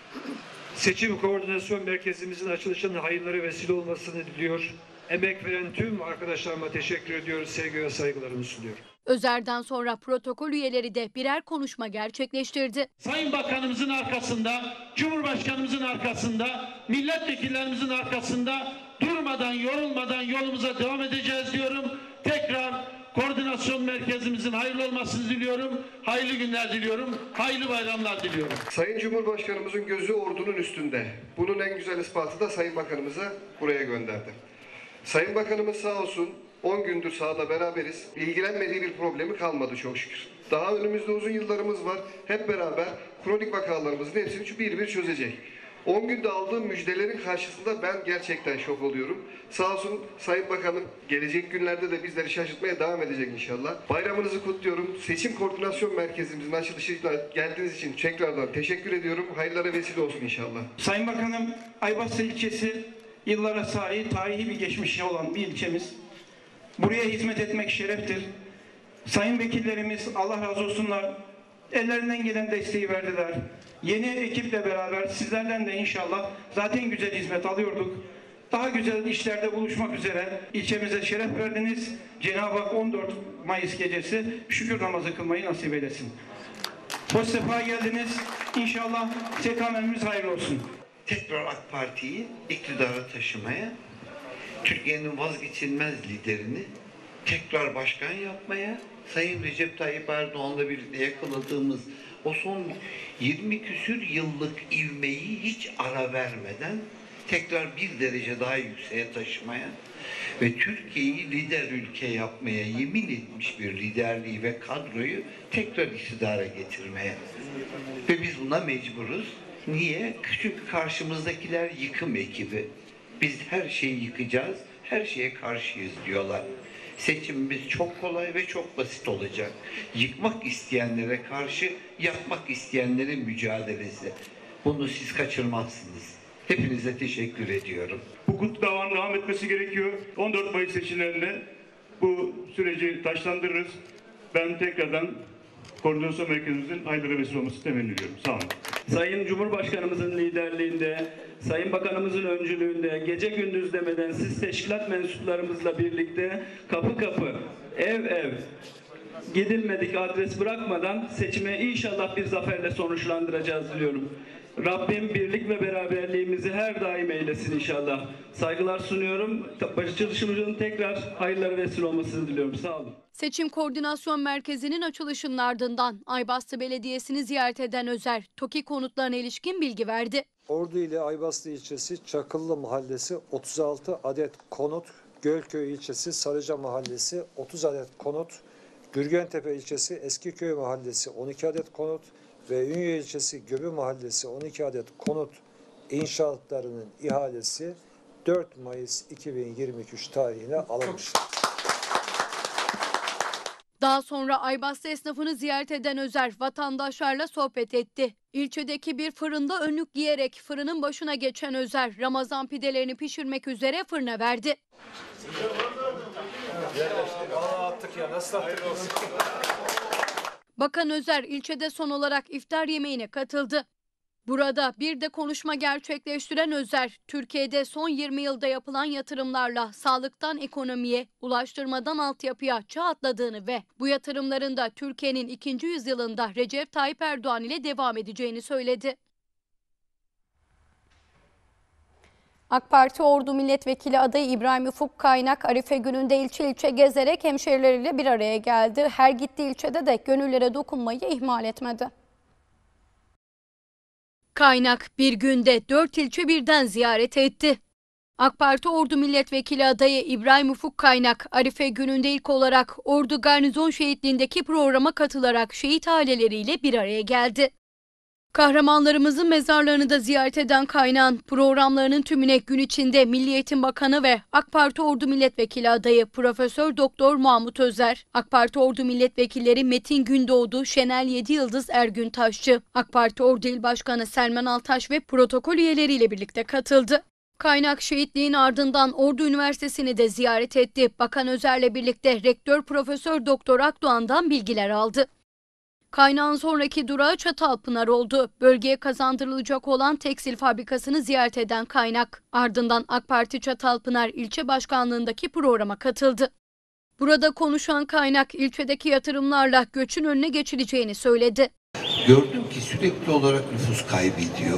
Seçim Koordinasyon Merkezimizin açılışının hayırlara vesile olmasını diliyor. Emek veren tüm arkadaşlarıma teşekkür ediyoruz. Sevgi ve saygılarımı sunuyorum. Özer'den sonra protokol üyeleri de birer konuşma gerçekleştirdi. Sayın Bakanımızın arkasında, Cumhurbaşkanımızın arkasında, milletvekillerimizin arkasında durmadan, yorulmadan yolumuza devam edeceğiz diyorum. Tekrar koordinasyon merkezimizin hayırlı olmasını diliyorum. Hayırlı günler diliyorum. Hayırlı bayramlar diliyorum. Sayın Cumhurbaşkanımızın gözü ordunun üstünde. Bunun en güzel ispatı da Sayın Bakanımıza buraya gönderdi. Sayın Bakanımız sağ olsun on gündür sahada beraberiz. İlgilenmediği bir problemi kalmadı çok şükür. Daha önümüzde uzun yıllarımız var. Hep beraber kronik vakalarımızın hepsini bir bir çözecek. on günde aldığım müjdelerin karşısında ben gerçekten şok oluyorum. Sağ olsun Sayın Bakanım gelecek günlerde de bizleri şaşırtmaya devam edecek inşallah. Bayramınızı kutluyorum. Seçim Koordinasyon Merkezimizin açılışına geldiğiniz için tekrardan teşekkür ediyorum. Hayırlara vesile olsun inşallah. Sayın Bakanım, Aybastı ilçesi yıllara sahip tarihi bir geçmişi olan bir ilçemiz. Buraya hizmet etmek şereftir. Sayın vekillerimiz Allah razı olsunlar. Ellerinden gelen desteği verdiler. Yeni ekiple beraber sizlerden de inşallah zaten güzel hizmet alıyorduk. Daha güzel işlerde buluşmak üzere ilçemize şeref verdiniz. Cenab-ı Hak on dört Mayıs gecesi şükür namazı kılmayı nasip eylesin. Hoş sefa geldiniz. İnşallah S K M'miz hayırlı olsun. Tekrar AK Parti'yi iktidara taşımaya, Türkiye'nin vazgeçilmez liderini tekrar başkan yapmaya, Sayın Recep Tayyip Erdoğan'la birlikte yakaladığımız o son yirmi küsür yıllık ivmeyi hiç ara vermeden tekrar bir derece daha yükseğe taşımaya ve Türkiye'yi lider ülke yapmaya yemin etmiş bir liderliği ve kadroyu tekrar iktidara getirmeye. Ve biz buna mecburuz. Niye? Çünkü karşımızdakiler yıkım ekibi. Biz her şeyi yıkacağız, her şeye karşıyız diyorlar. Seçimimiz çok kolay ve çok basit olacak. Yıkmak isteyenlere karşı yapmak isteyenlerin mücadelesi. Bunu siz kaçırmazsınız. Hepinize teşekkür ediyorum. Bu hukuk davanın devam etmesi gerekiyor. on dört Mayıs seçimlerinde bu süreci taşlandırırız. Ben tekrardan koordinasyon merkezimizin hayırlara vesile olması temenni ediyorum. Sağ olun. Sayın Cumhurbaşkanımızın liderliğinde, Sayın Bakanımızın öncülüğünde gece gündüz demeden siz teşkilat mensuplarımızla birlikte kapı kapı, ev ev, gidilmedik adres bırakmadan seçime inşallah bir zaferle sonuçlandıracağız diliyorum. Rabbim birlik ve beraberliğimizi her daim eylesin inşallah. Saygılar sunuyorum. Çalışmacının tekrar hayırlara vesile olmasını diliyorum. Sağ olun. Seçim Koordinasyon Merkezi'nin açılışının ardından Aybastı Belediyesi'ni ziyaret eden Özer, TOKİ konutlarına ilişkin bilgi verdi. Ordu ile Aybastı ilçesi Çakıllı Mahallesi otuz altı adet konut, Gölköy ilçesi Sarıca Mahallesi otuz adet konut, Gürgentepe ilçesi Eskiköy Mahallesi on iki adet konut ve Ünye ilçesi Göbü Mahallesi on iki adet konut inşaatlarının ihalesi dört Mayıs iki bin yirmi üç tarihine alınmıştır. Daha sonra Aybastı esnafını ziyaret eden Özer vatandaşlarla sohbet etti. İlçedeki bir fırında önlük giyerek fırının başına geçen Özer Ramazan pidelerini pişirmek üzere fırına verdi. Bakan Özer ilçede son olarak iftar yemeğine katıldı. Burada bir de konuşma gerçekleştiren Özer, Türkiye'de son yirmi yılda yapılan yatırımlarla sağlıktan ekonomiye, ulaştırmadan altyapıya çağ atladığını ve bu yatırımların da Türkiye'nin ikinci yüzyılında Recep Tayyip Erdoğan ile devam edeceğini söyledi. AK Parti Ordu Milletvekili adayı İbrahim Ufuk Kaynak, Arife gününde ilçe ilçe gezerek hemşerileriyle bir araya geldi. Her gittiği ilçede de gönüllere dokunmayı ihmal etmedi. Kaynak bir günde dört ilçe birden ziyaret etti. AK Parti Ordu Milletvekili adayı İbrahim Ufuk Kaynak, Arife gününde ilk olarak Ordu Garnizon Şehitliği'ndeki programa katılarak şehit aileleriyle bir araya geldi. Kahramanlarımızın mezarlarını da ziyaret eden Kaynağ'ın programlarının tümüne gün içinde Milli Eğitim Bakanı ve AK Parti Ordu Milletvekili adayı Profesör Doktor Mahmut Özer, AK Parti Ordu Milletvekilleri Metin Gündoğdu, Şenel Yediyıldız Ergün Taşçı, AK Parti Ordu İl Başkanı Selman Altaş ve protokol üyeleriyle birlikte katıldı. Kaynak şehitliğin ardından Ordu Üniversitesi'ni de ziyaret etti. Bakan Özer'le birlikte Rektör Profesör Doktor Akdoğan'dan bilgiler aldı. Kaynağın sonraki durağı Çatalpınar oldu. Bölgeye kazandırılacak olan tekstil fabrikasını ziyaret eden Kaynak, ardından AK Parti Çatalpınar ilçe başkanlığındaki programa katıldı. Burada konuşan Kaynak, ilçedeki yatırımlarla göçün önüne geçileceğini söyledi. Gördüm ki sürekli olarak nüfus kaybediyor.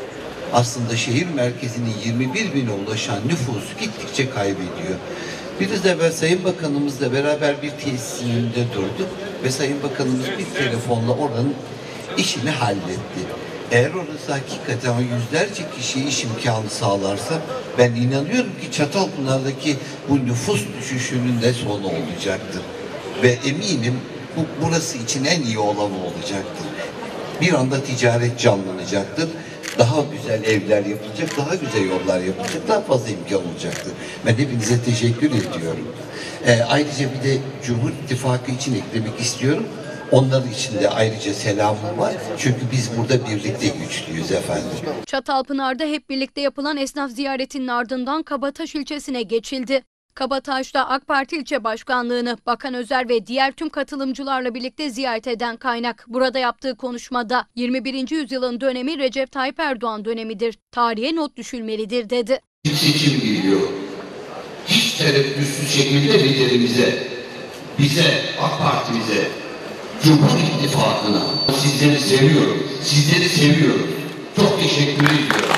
Aslında şehir merkezinin yirmi bir bine ulaşan nüfusu gittikçe kaybediyor. Biraz evvel Sayın Bakanımızla beraber bir tesisin önünde durduk ve Sayın Bakanımız bir telefonla oranın işini halletti. Eğer orası hakikaten yüzlerce kişiye iş imkanı sağlarsa ben inanıyorum ki Çatalpınar'daki bu nüfus düşüşünün de sonu olacaktır. Ve eminim bu burası için en iyi olanı olacaktır. Bir anda ticaret canlanacaktır. Daha güzel evler yapılacak, daha güzel yollar yapılacak, daha fazla imkan olacaktır. Ben hepinize teşekkür ediyorum. Ee, ayrıca bir de Cumhur İttifakı için eklemek istiyorum. Onların için de ayrıca selamım var. Çünkü biz burada birlikte güçlüyüz efendim. Çatalpınar'da hep birlikte yapılan esnaf ziyaretinin ardından Kabataş ilçesine geçildi. Kabataş'ta AK Parti ilçe başkanlığını Bakan Özer ve diğer tüm katılımcılarla birlikte ziyaret eden Kaynak, burada yaptığı konuşmada yirmi birinci yüzyılın dönemi Recep Tayyip Erdoğan dönemidir, tarihe not düşülmelidir dedi. Seçim geliyor. Hiç tereddütsüz şekilde liderimize, bize, AK Parti'mize, Cumhur İttifakı'na sizleri seviyorum, sizleri seviyorum. Çok teşekkür ediyorum.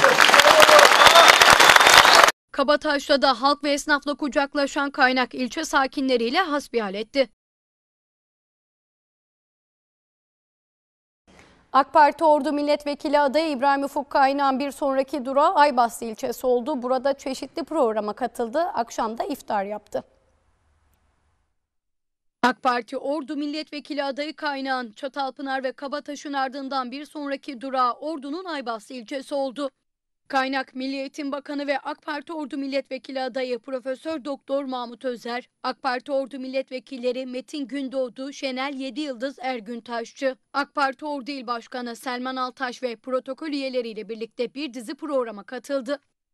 Kabataş'ta da halk ve esnafla kucaklaşan Kaynak ilçe sakinleriyle hasbihal etti. AK Parti Ordu Milletvekili adayı İbrahim Ufuk Kaynak'ın bir sonraki durağı Aybastı ilçesi oldu. Burada çeşitli programa katıldı. Akşam da iftar yaptı. AK Parti Ordu Milletvekili adayı Kaynak'ın Çatalpınar ve Kabataş'ın ardından bir sonraki durağı Ordu'nun Aybastı ilçesi oldu. Kaynak, Milli Eğitim Bakanı ve AK Parti Ordu Milletvekili adayı Profesör Doktor Mahmut Özer, AK Parti Ordu Milletvekilleri Metin Gündoğdu, Şenel Yediyıldız Ergün Taşçı, AK Parti Ordu İl Başkanı Selman Altaş ve protokol üyeleriyle birlikte bir dizi programa katıldı.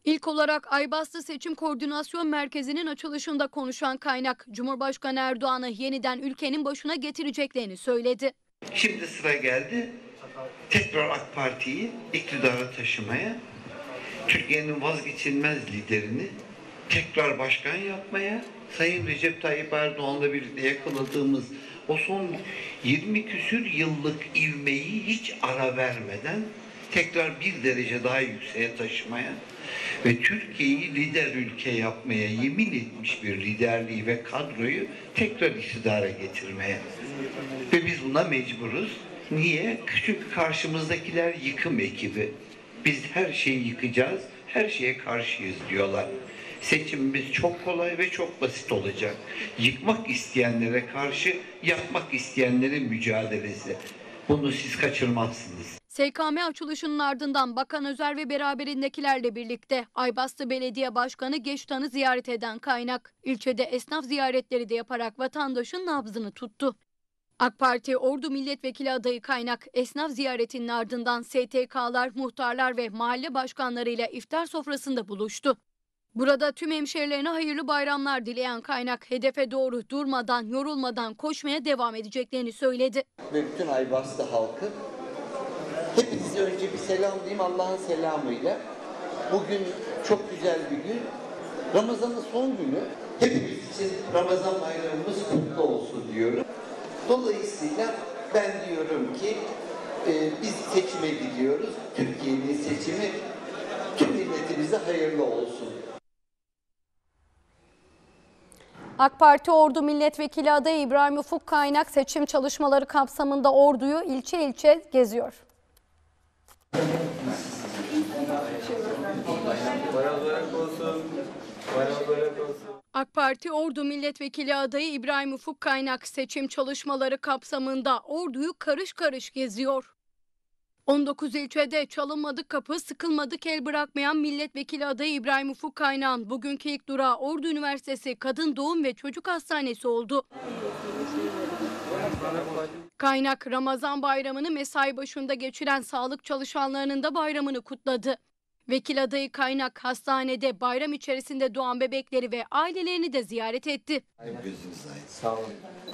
İlk olarak Aybastı Seçim Koordinasyon Merkezi'nin açılışında konuşan kaynak, Cumhurbaşkanı Erdoğan'ı yeniden ülkenin başına getireceklerini söyledi. Şimdi sıra geldi tekrar AK Parti'yi iktidara taşımaya, Türkiye'nin vazgeçilmez liderini tekrar başkan yapmaya, Sayın Recep Tayyip Erdoğan'la birlikte yakaladığımız o son yirmi küsür yıllık ivmeyi hiç ara vermeden tekrar bir derece daha yükseğe taşımaya ve Türkiye'yi lider ülke yapmaya yemin etmiş bir liderliği ve kadroyu tekrar iktidara getirmeye. Ve biz buna mecburuz. Niye? Çünkü karşımızdakiler yıkım ekibi. Biz her şeyi yıkacağız, her şeye karşıyız diyorlar. Seçimimiz çok kolay ve çok basit olacak. Yıkmak isteyenlere karşı yapmak isteyenlerin mücadelesi. Bunu siz kaçırmazsınız. S K M açılışının ardından Bakan Özer ve beraberindekilerle birlikte Aybastı Belediye Başkanı Geçtan'ı ziyaret eden kaynak, ilçede esnaf ziyaretleri de yaparak vatandaşın nabzını tuttu. AK Parti Ordu Milletvekili adayı kaynak, esnaf ziyaretinin ardından S T K'lar, muhtarlar ve mahalle başkanlarıyla iftar sofrasında buluştu. Burada tüm hemşehrilerine hayırlı bayramlar dileyen kaynak, hedefe doğru durmadan, yorulmadan koşmaya devam edeceklerini söyledi. Ve bütün Aybastı halkı, hepinize önce bir selam diyeyim Allah'ın selamıyla. Bugün çok güzel bir gün. Ramazan'ın son günü. Hepimiz için Ramazan bayramımız kutlu olsun diyorum. Dolayısıyla ben diyorum ki e, biz seçime gidiyoruz. Türkiye'nin seçimi tüm milletimize hayırlı olsun. AK Parti Ordu Milletvekili adayı İbrahim Ufuk Kaynak seçim çalışmaları kapsamında Ordu'yu ilçe ilçe geziyor. AK Parti Ordu Milletvekili adayı İbrahim Ufuk Kaynak seçim çalışmaları kapsamında Ordu'yu karış karış geziyor. on dokuz ilçede çalınmadık kapı, sıkılmadık el bırakmayan milletvekili adayı İbrahim Ufuk Kaynak'ın bugünkü ilk durağı Ordu Üniversitesi Kadın Doğum ve Çocuk Hastanesi oldu. Kaynak Ramazan bayramını mesai başında geçiren sağlık çalışanlarının da bayramını kutladı. Vekil adayı Kaynak hastanede bayram içerisinde doğan bebekleri ve ailelerini de ziyaret etti. Sağ olun.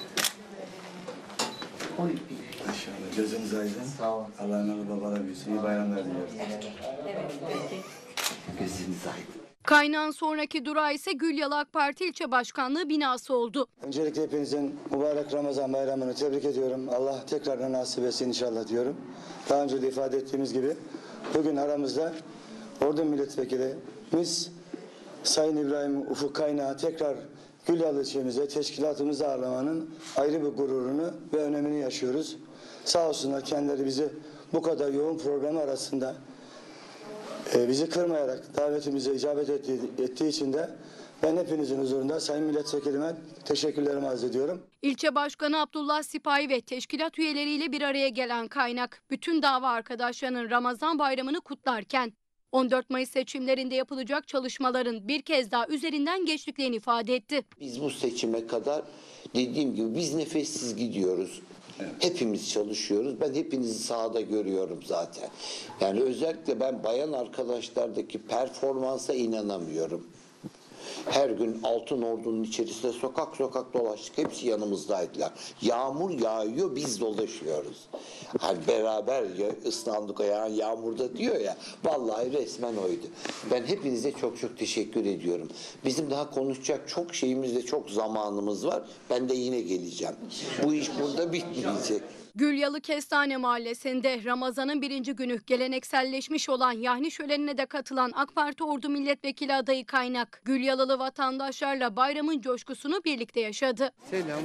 Maşallah gözünüz aydın. Sağ olun. Allah'ın adı babana büyüsün. İyi bayramlar diliyoruz. Evet, evet peki. Gözünüz aydın. Kaynağın sonraki durağı ise Gülyalı AK Parti İlçe Başkanlığı binası oldu. Öncelikle hepinizin mübarek Ramazan bayramını tebrik ediyorum. Allah tekrar nasip etsin inşallah diyorum. Daha önce de ifade ettiğimiz gibi bugün aramızda Ordu Milletvekilimiz Sayın İbrahim Ufuk Kaynak'ı tekrar Gülyalı ilçemize, teşkilatımızı ağırlamanın ayrı bir gururunu ve önemini yaşıyoruz. Sağ olsunlar kendileri bizi bu kadar yoğun program arasında e, bizi kırmayarak davetimize icabet ettiği, ettiği için de ben hepinizin huzurunda Sayın Milletvekilime teşekkürlerimi arz ediyorum. İlçe Başkanı Abdullah Sipahi ve teşkilat üyeleriyle bir araya gelen Kaynak, bütün dava arkadaşlarının Ramazan bayramını kutlarken, on dört Mayıs seçimlerinde yapılacak çalışmaların bir kez daha üzerinden geçtiklerini ifade etti. Biz bu seçime kadar dediğim gibi biz nefessiz gidiyoruz. Evet. Hepimiz çalışıyoruz. Ben hepinizi sahada görüyorum zaten. Yani özellikle ben bayan arkadaşlardaki performansa inanamıyorum. Her gün Altın Ordu'nun içerisinde sokak sokak dolaştık. Hepsi yanımızdaydılar. Yağmur yağıyor, biz dolaşıyoruz. Hani beraber ya, ıslandık ayağın yağmurda diyor ya. Vallahi resmen oydu. Ben hepinize çok çok teşekkür ediyorum. Bizim daha konuşacak çok şeyimiz ve çok zamanımız var. Ben de yine geleceğim. Bu iş burada bitmeyecek. Gülyalı Kestane Mahallesi'nde Ramazan'ın birinci günü gelenekselleşmiş olan Yahni Şöleni'ne de katılan AK Parti Ordu Milletvekili adayı Kaynak, Gülyalılı vatandaşlarla bayramın coşkusunu birlikte yaşadı.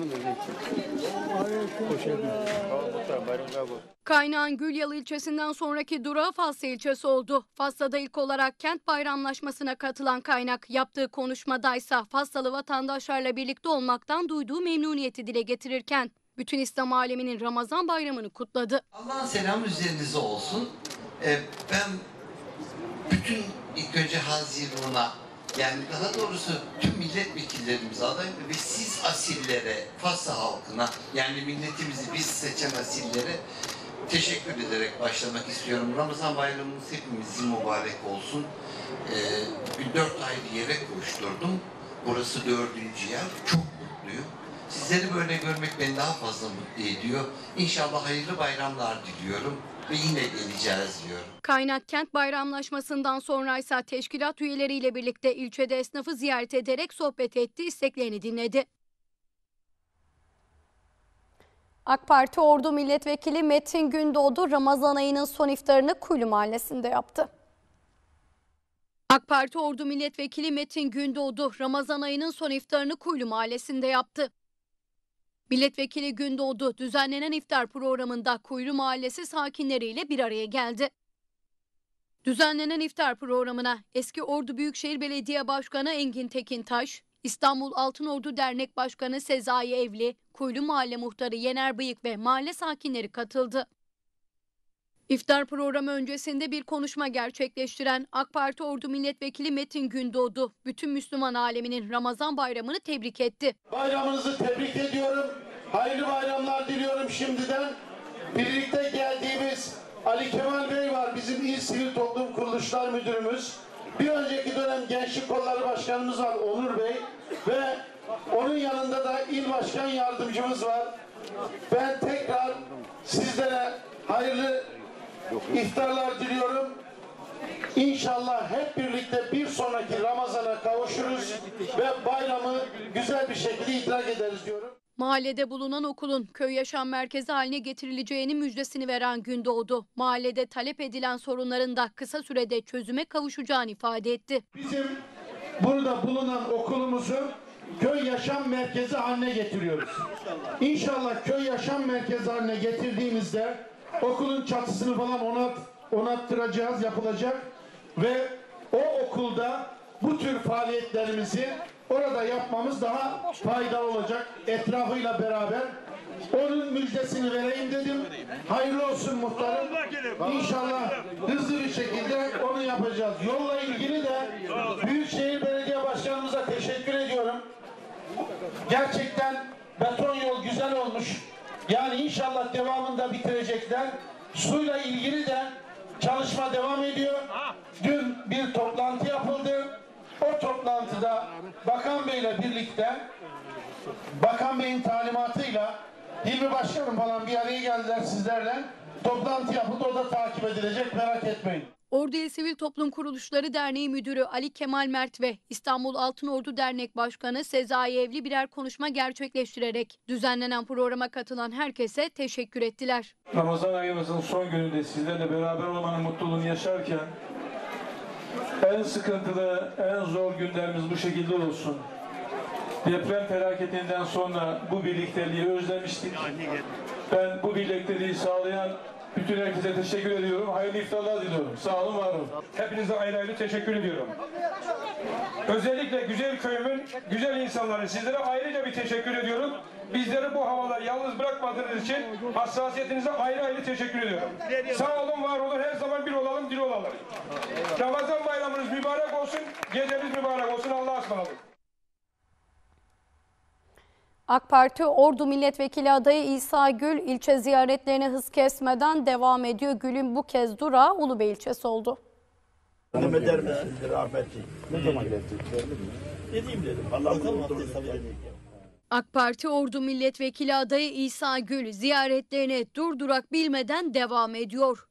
Kaynağın Gülyalı ilçesinden sonraki durağı Fasla ilçesi oldu. Fas'ta ilk olarak kent bayramlaşmasına katılan Kaynak, yaptığı konuşmadaysa Fas'talı vatandaşlarla birlikte olmaktan duyduğu memnuniyeti dile getirirken, bütün İslam aleminin Ramazan bayramını kutladı. Allah'ın selamı üzerinize olsun. Ee, ben bütün ilk önce Haziran'a, yani daha doğrusu tüm milletvekillerimize, aday ve siz asillere, Fasla halkına, yani milletimizi biz seçen asillere teşekkür ederek başlamak istiyorum. Ramazan bayramımız hepimizin mübarek olsun. Ee, Bir dört ayrı yere koşturdum. Burası dördüncü yer. Çok mutluyum. Sizleri böyle görmek beni daha fazla mutlu ediyor. İnşallah hayırlı bayramlar diliyorum ve yine geleceğiz diyorum. Kaynak kent bayramlaşmasından sonra ise teşkilat üyeleriyle birlikte ilçede esnafı ziyaret ederek sohbet etti, isteklerini dinledi. AK Parti Ordu Milletvekili Metin Gündoğdu Ramazan ayının son iftarını Kuyulu Mahallesi'nde yaptı. AK Parti Ordu Milletvekili Metin Gündoğdu Ramazan ayının son iftarını Kuyulu Mahallesi'nde yaptı. Milletvekili Gündoğdu düzenlenen iftar programında Kuyulu Mahallesi sakinleriyle bir araya geldi. Düzenlenen iftar programına eski Ordu Büyükşehir Belediye Başkanı Engin Tekintaş, İstanbul Altınordu Dernek Başkanı Sezai Evli, Kuyulu Mahalle Muhtarı Yener Bıyık ve mahalle sakinleri katıldı. İftar programı öncesinde bir konuşma gerçekleştiren AK Parti Ordu Milletvekili Metin Gündoğdu, bütün Müslüman aleminin Ramazan bayramını tebrik etti. Bayramınızı tebrik ediyorum. Hayırlı bayramlar diliyorum şimdiden. Birlikte geldiğimiz Ali Kemal Bey var, bizim İl Sivil Toplum Kuruluşlar Müdürümüz. Bir önceki dönem Gençlik Kolları Başkanımız var Onur Bey ve onun yanında da İl Başkan Yardımcımız var. Ben tekrar sizlere hayırlı iftarlar diliyorum. İnşallah hep birlikte bir sonraki Ramazan'a kavuşuruz ve bayramı güzel bir şekilde idrak ederiz diyorum. Mahallede bulunan okulun köy yaşam merkezi haline getirileceğinin müjdesini veren Gündoğdu, mahallede talep edilen sorunların da kısa sürede çözüme kavuşacağını ifade etti. Bizim burada bulunan okulumuzu köy yaşam merkezi haline getiriyoruz. İnşallah köy yaşam merkezi haline getirdiğimizde okulun çatısını falan onat, onattıracağız, yapılacak ve o okulda bu tür faaliyetlerimizi orada yapmamız daha faydalı olacak etrafıyla beraber. Onun müjdesini vereyim dedim. Hayırlı olsun muhtarım. İnşallah hızlı bir şekilde onu yapacağız. Yolla ilgili de Büyükşehir Belediye Başkanımıza teşekkür ediyorum. Gerçekten beton yol güzel olmuş. Yani inşallah devamında bitirecekler. Suyla ilgili de çalışma devam ediyor. Dün bir toplantı yapıldı. O toplantıda Bakan Bey'le birlikte, Bakan Bey'in talimatıyla Hilmi Başkanım falan bir araya geldiler sizlerle. Toplantı yapıldı, o da takip edilecek, merak etmeyin. Ordu İl Sivil Toplum Kuruluşları Derneği Müdürü Ali Kemal Mert ve İstanbul Altınordu Dernek Başkanı Sezai Evli birer konuşma gerçekleştirerek düzenlenen programa katılan herkese teşekkür ettiler. Ramazan ayımızın son gününde sizlerle beraber olmanın mutluluğunu yaşarken en sıkıntılı, en zor günlerimiz bu şekilde olsun. Deprem felaketinden sonra bu birlikteliği özlemiştik. Ben bu birlikteliği sağlayan bütün herkese teşekkür ediyorum. Hayırlı iftarlar diliyorum. Sağ olun, var olun. Hepinize ayrı ayrı teşekkür ediyorum. Özellikle güzel köyümün güzel insanları sizlere ayrıca bir teşekkür ediyorum. Bizleri bu havalar yalnız bırakmadığınız için hassasiyetinize ayrı ayrı teşekkür ediyorum. Sağ olun, var olun, her zaman bir olalım, bir olalım. Ramazan bayramınız mübarek olsun, geceniz mübarek olsun. Allah'a ısmarladık. AK Parti Ordu Milletvekili adayı İsa Gül ilçe ziyaretlerine hız kesmeden devam ediyor. Gül'ün bu kez durağı Ulubey ilçesi oldu. Ne eder misin rahmetli? Ne zaman gelecek? Dediğim dedim. Allah'ım AK Parti Ordu Milletvekili adayı İsa Gül ziyaretlerine durdurak bilmeden devam ediyor.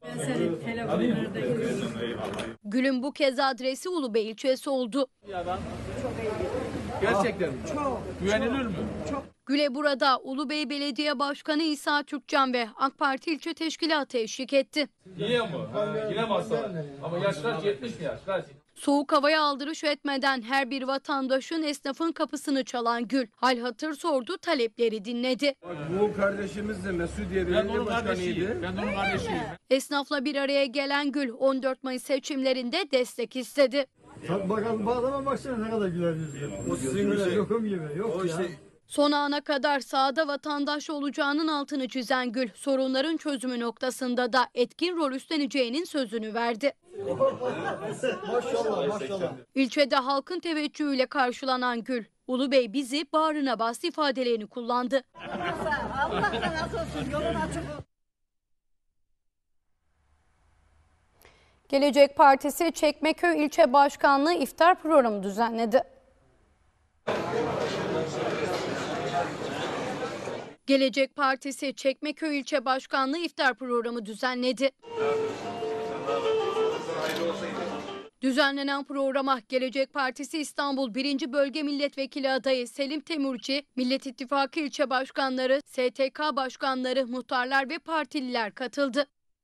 Gül'ün bu kez adresi Ulubey ilçesi oldu. Gerçekten mi? Çok. Güvenilir mi? Çok. Gül'e burada Ulubey Belediye Başkanı İsa Türkcan ve AK Parti ilçe teşkilatı eşlik etti. Niye mi? Yine masa. Ama yaşlar yetmiş mi yaş? Soğuk havaya aldırış etmeden her bir vatandaşın, esnafın kapısını çalan Gül, hal hatır sordu, talepleri dinledi. Bu kardeşimiz de Mesudiye Belediye Başkanı'ydı. Ben onun kardeşiyim. Esnafla bir araya gelen Gül, on dört Mayıs seçimlerinde destek istedi. Bakalım bu adama baksana ne kadar güler yüzlü. O sizin güzel lokum gibi. Yok ya. Son ana kadar sahada vatandaş olacağının altını çizen Gül, sorunların çözümü noktasında da etkin rol üstleneceğinin sözünü verdi. Maşallah maşallah. İlçede halkın teveccühüyle karşılanan Gül, Ulubey bizi bağrına bas ifadelerini kullandı. Allah razı olsun, yolun açık olsun. Gelecek Partisi Çekmeköy İlçe Başkanlığı iftar programı düzenledi. Gelecek Partisi Çekmeköy İlçe Başkanlığı iftar programı düzenledi. Düzenlenen programa Gelecek Partisi İstanbul birinci Bölge Milletvekili adayı Selim Temurci, Millet İttifakı ilçe başkanları, S T K başkanları, muhtarlar ve partililer katıldı.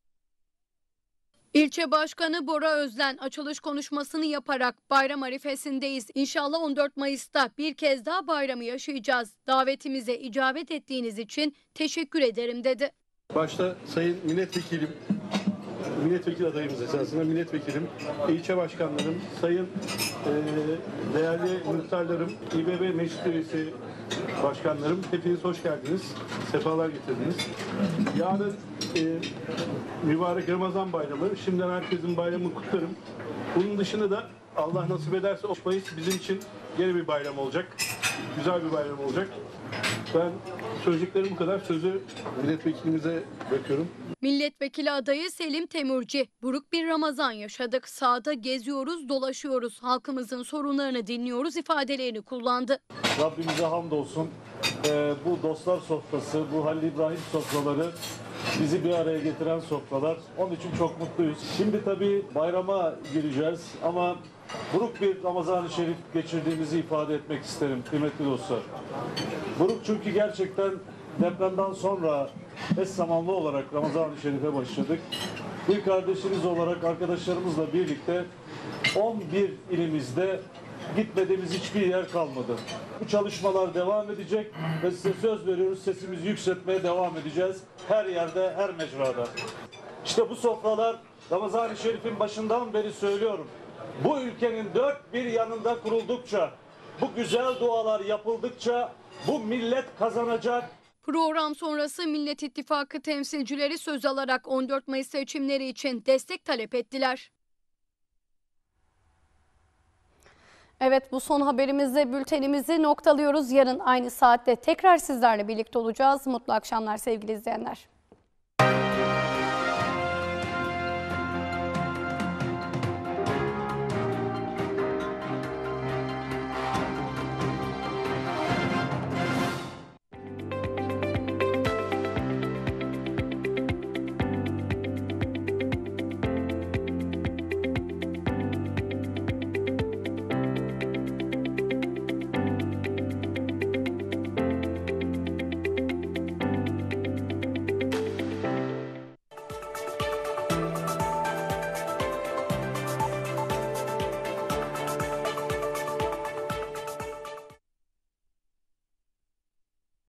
İlçe Başkanı Bora Özden açılış konuşmasını yaparak bayram arifesindeyiz. İnşallah on dört Mayıs'ta bir kez daha bayramı yaşayacağız. Davetimize icabet ettiğiniz için teşekkür ederim dedi. Başta Sayın Milletvekilim, milletvekili adayımız esasında milletvekilim, ilçe başkanlarım, sayın e, değerli muhtarlarım, İ B B Meclis Üyesi başkanlarım, hepiniz hoş geldiniz, sefalar getirdiniz. Yarın e, mübarek Ramazan bayramı, şimdiden herkesin bayramını kutlarım. Bunun dışında da Allah nasip ederse on Mayıs bizim için yeni bir bayram olacak, güzel bir bayram olacak. Ben söyleyeceklerim bu kadar. Sözü milletvekilimize bırakıyorum. Milletvekili adayı Selim Temurci, buruk bir Ramazan yaşadık. Sahada geziyoruz, dolaşıyoruz. Halkımızın sorunlarını dinliyoruz ifadelerini kullandı. Rabbimize hamdolsun. Ee, bu dostlar sofrası, bu Halil İbrahim sofraları bizi bir araya getiren sofralar. Onun için çok mutluyuz. Şimdi tabii bayrama gireceğiz ama buruk bir Ramazan-ı Şerif geçirdiğimizi ifade etmek isterim kıymetli dostlar. Buruk çünkü gerçekten depremden sonra eş zamanlı olarak Ramazan-ı Şerif'e başladık. Bir kardeşimiz olarak arkadaşlarımızla birlikte on bir ilimizde gitmediğimiz hiçbir yer kalmadı. Bu çalışmalar devam edecek ve size söz veriyoruz, sesimizi yükseltmeye devam edeceğiz. Her yerde, her mecrada. İşte bu sofralar Ramazan-ı Şerif'in başından beri söylüyorum. Bu ülkenin dört bir yanında kuruldukça, bu güzel dualar yapıldıkça bu millet kazanacak. Program sonrası Millet İttifakı temsilcileri söz alarak on dört Mayıs seçimleri için destek talep ettiler. Evet, bu son haberimizle bültenimizi noktalıyoruz. Yarın aynı saatte tekrar sizlerle birlikte olacağız. Mutlu akşamlar sevgili izleyenler.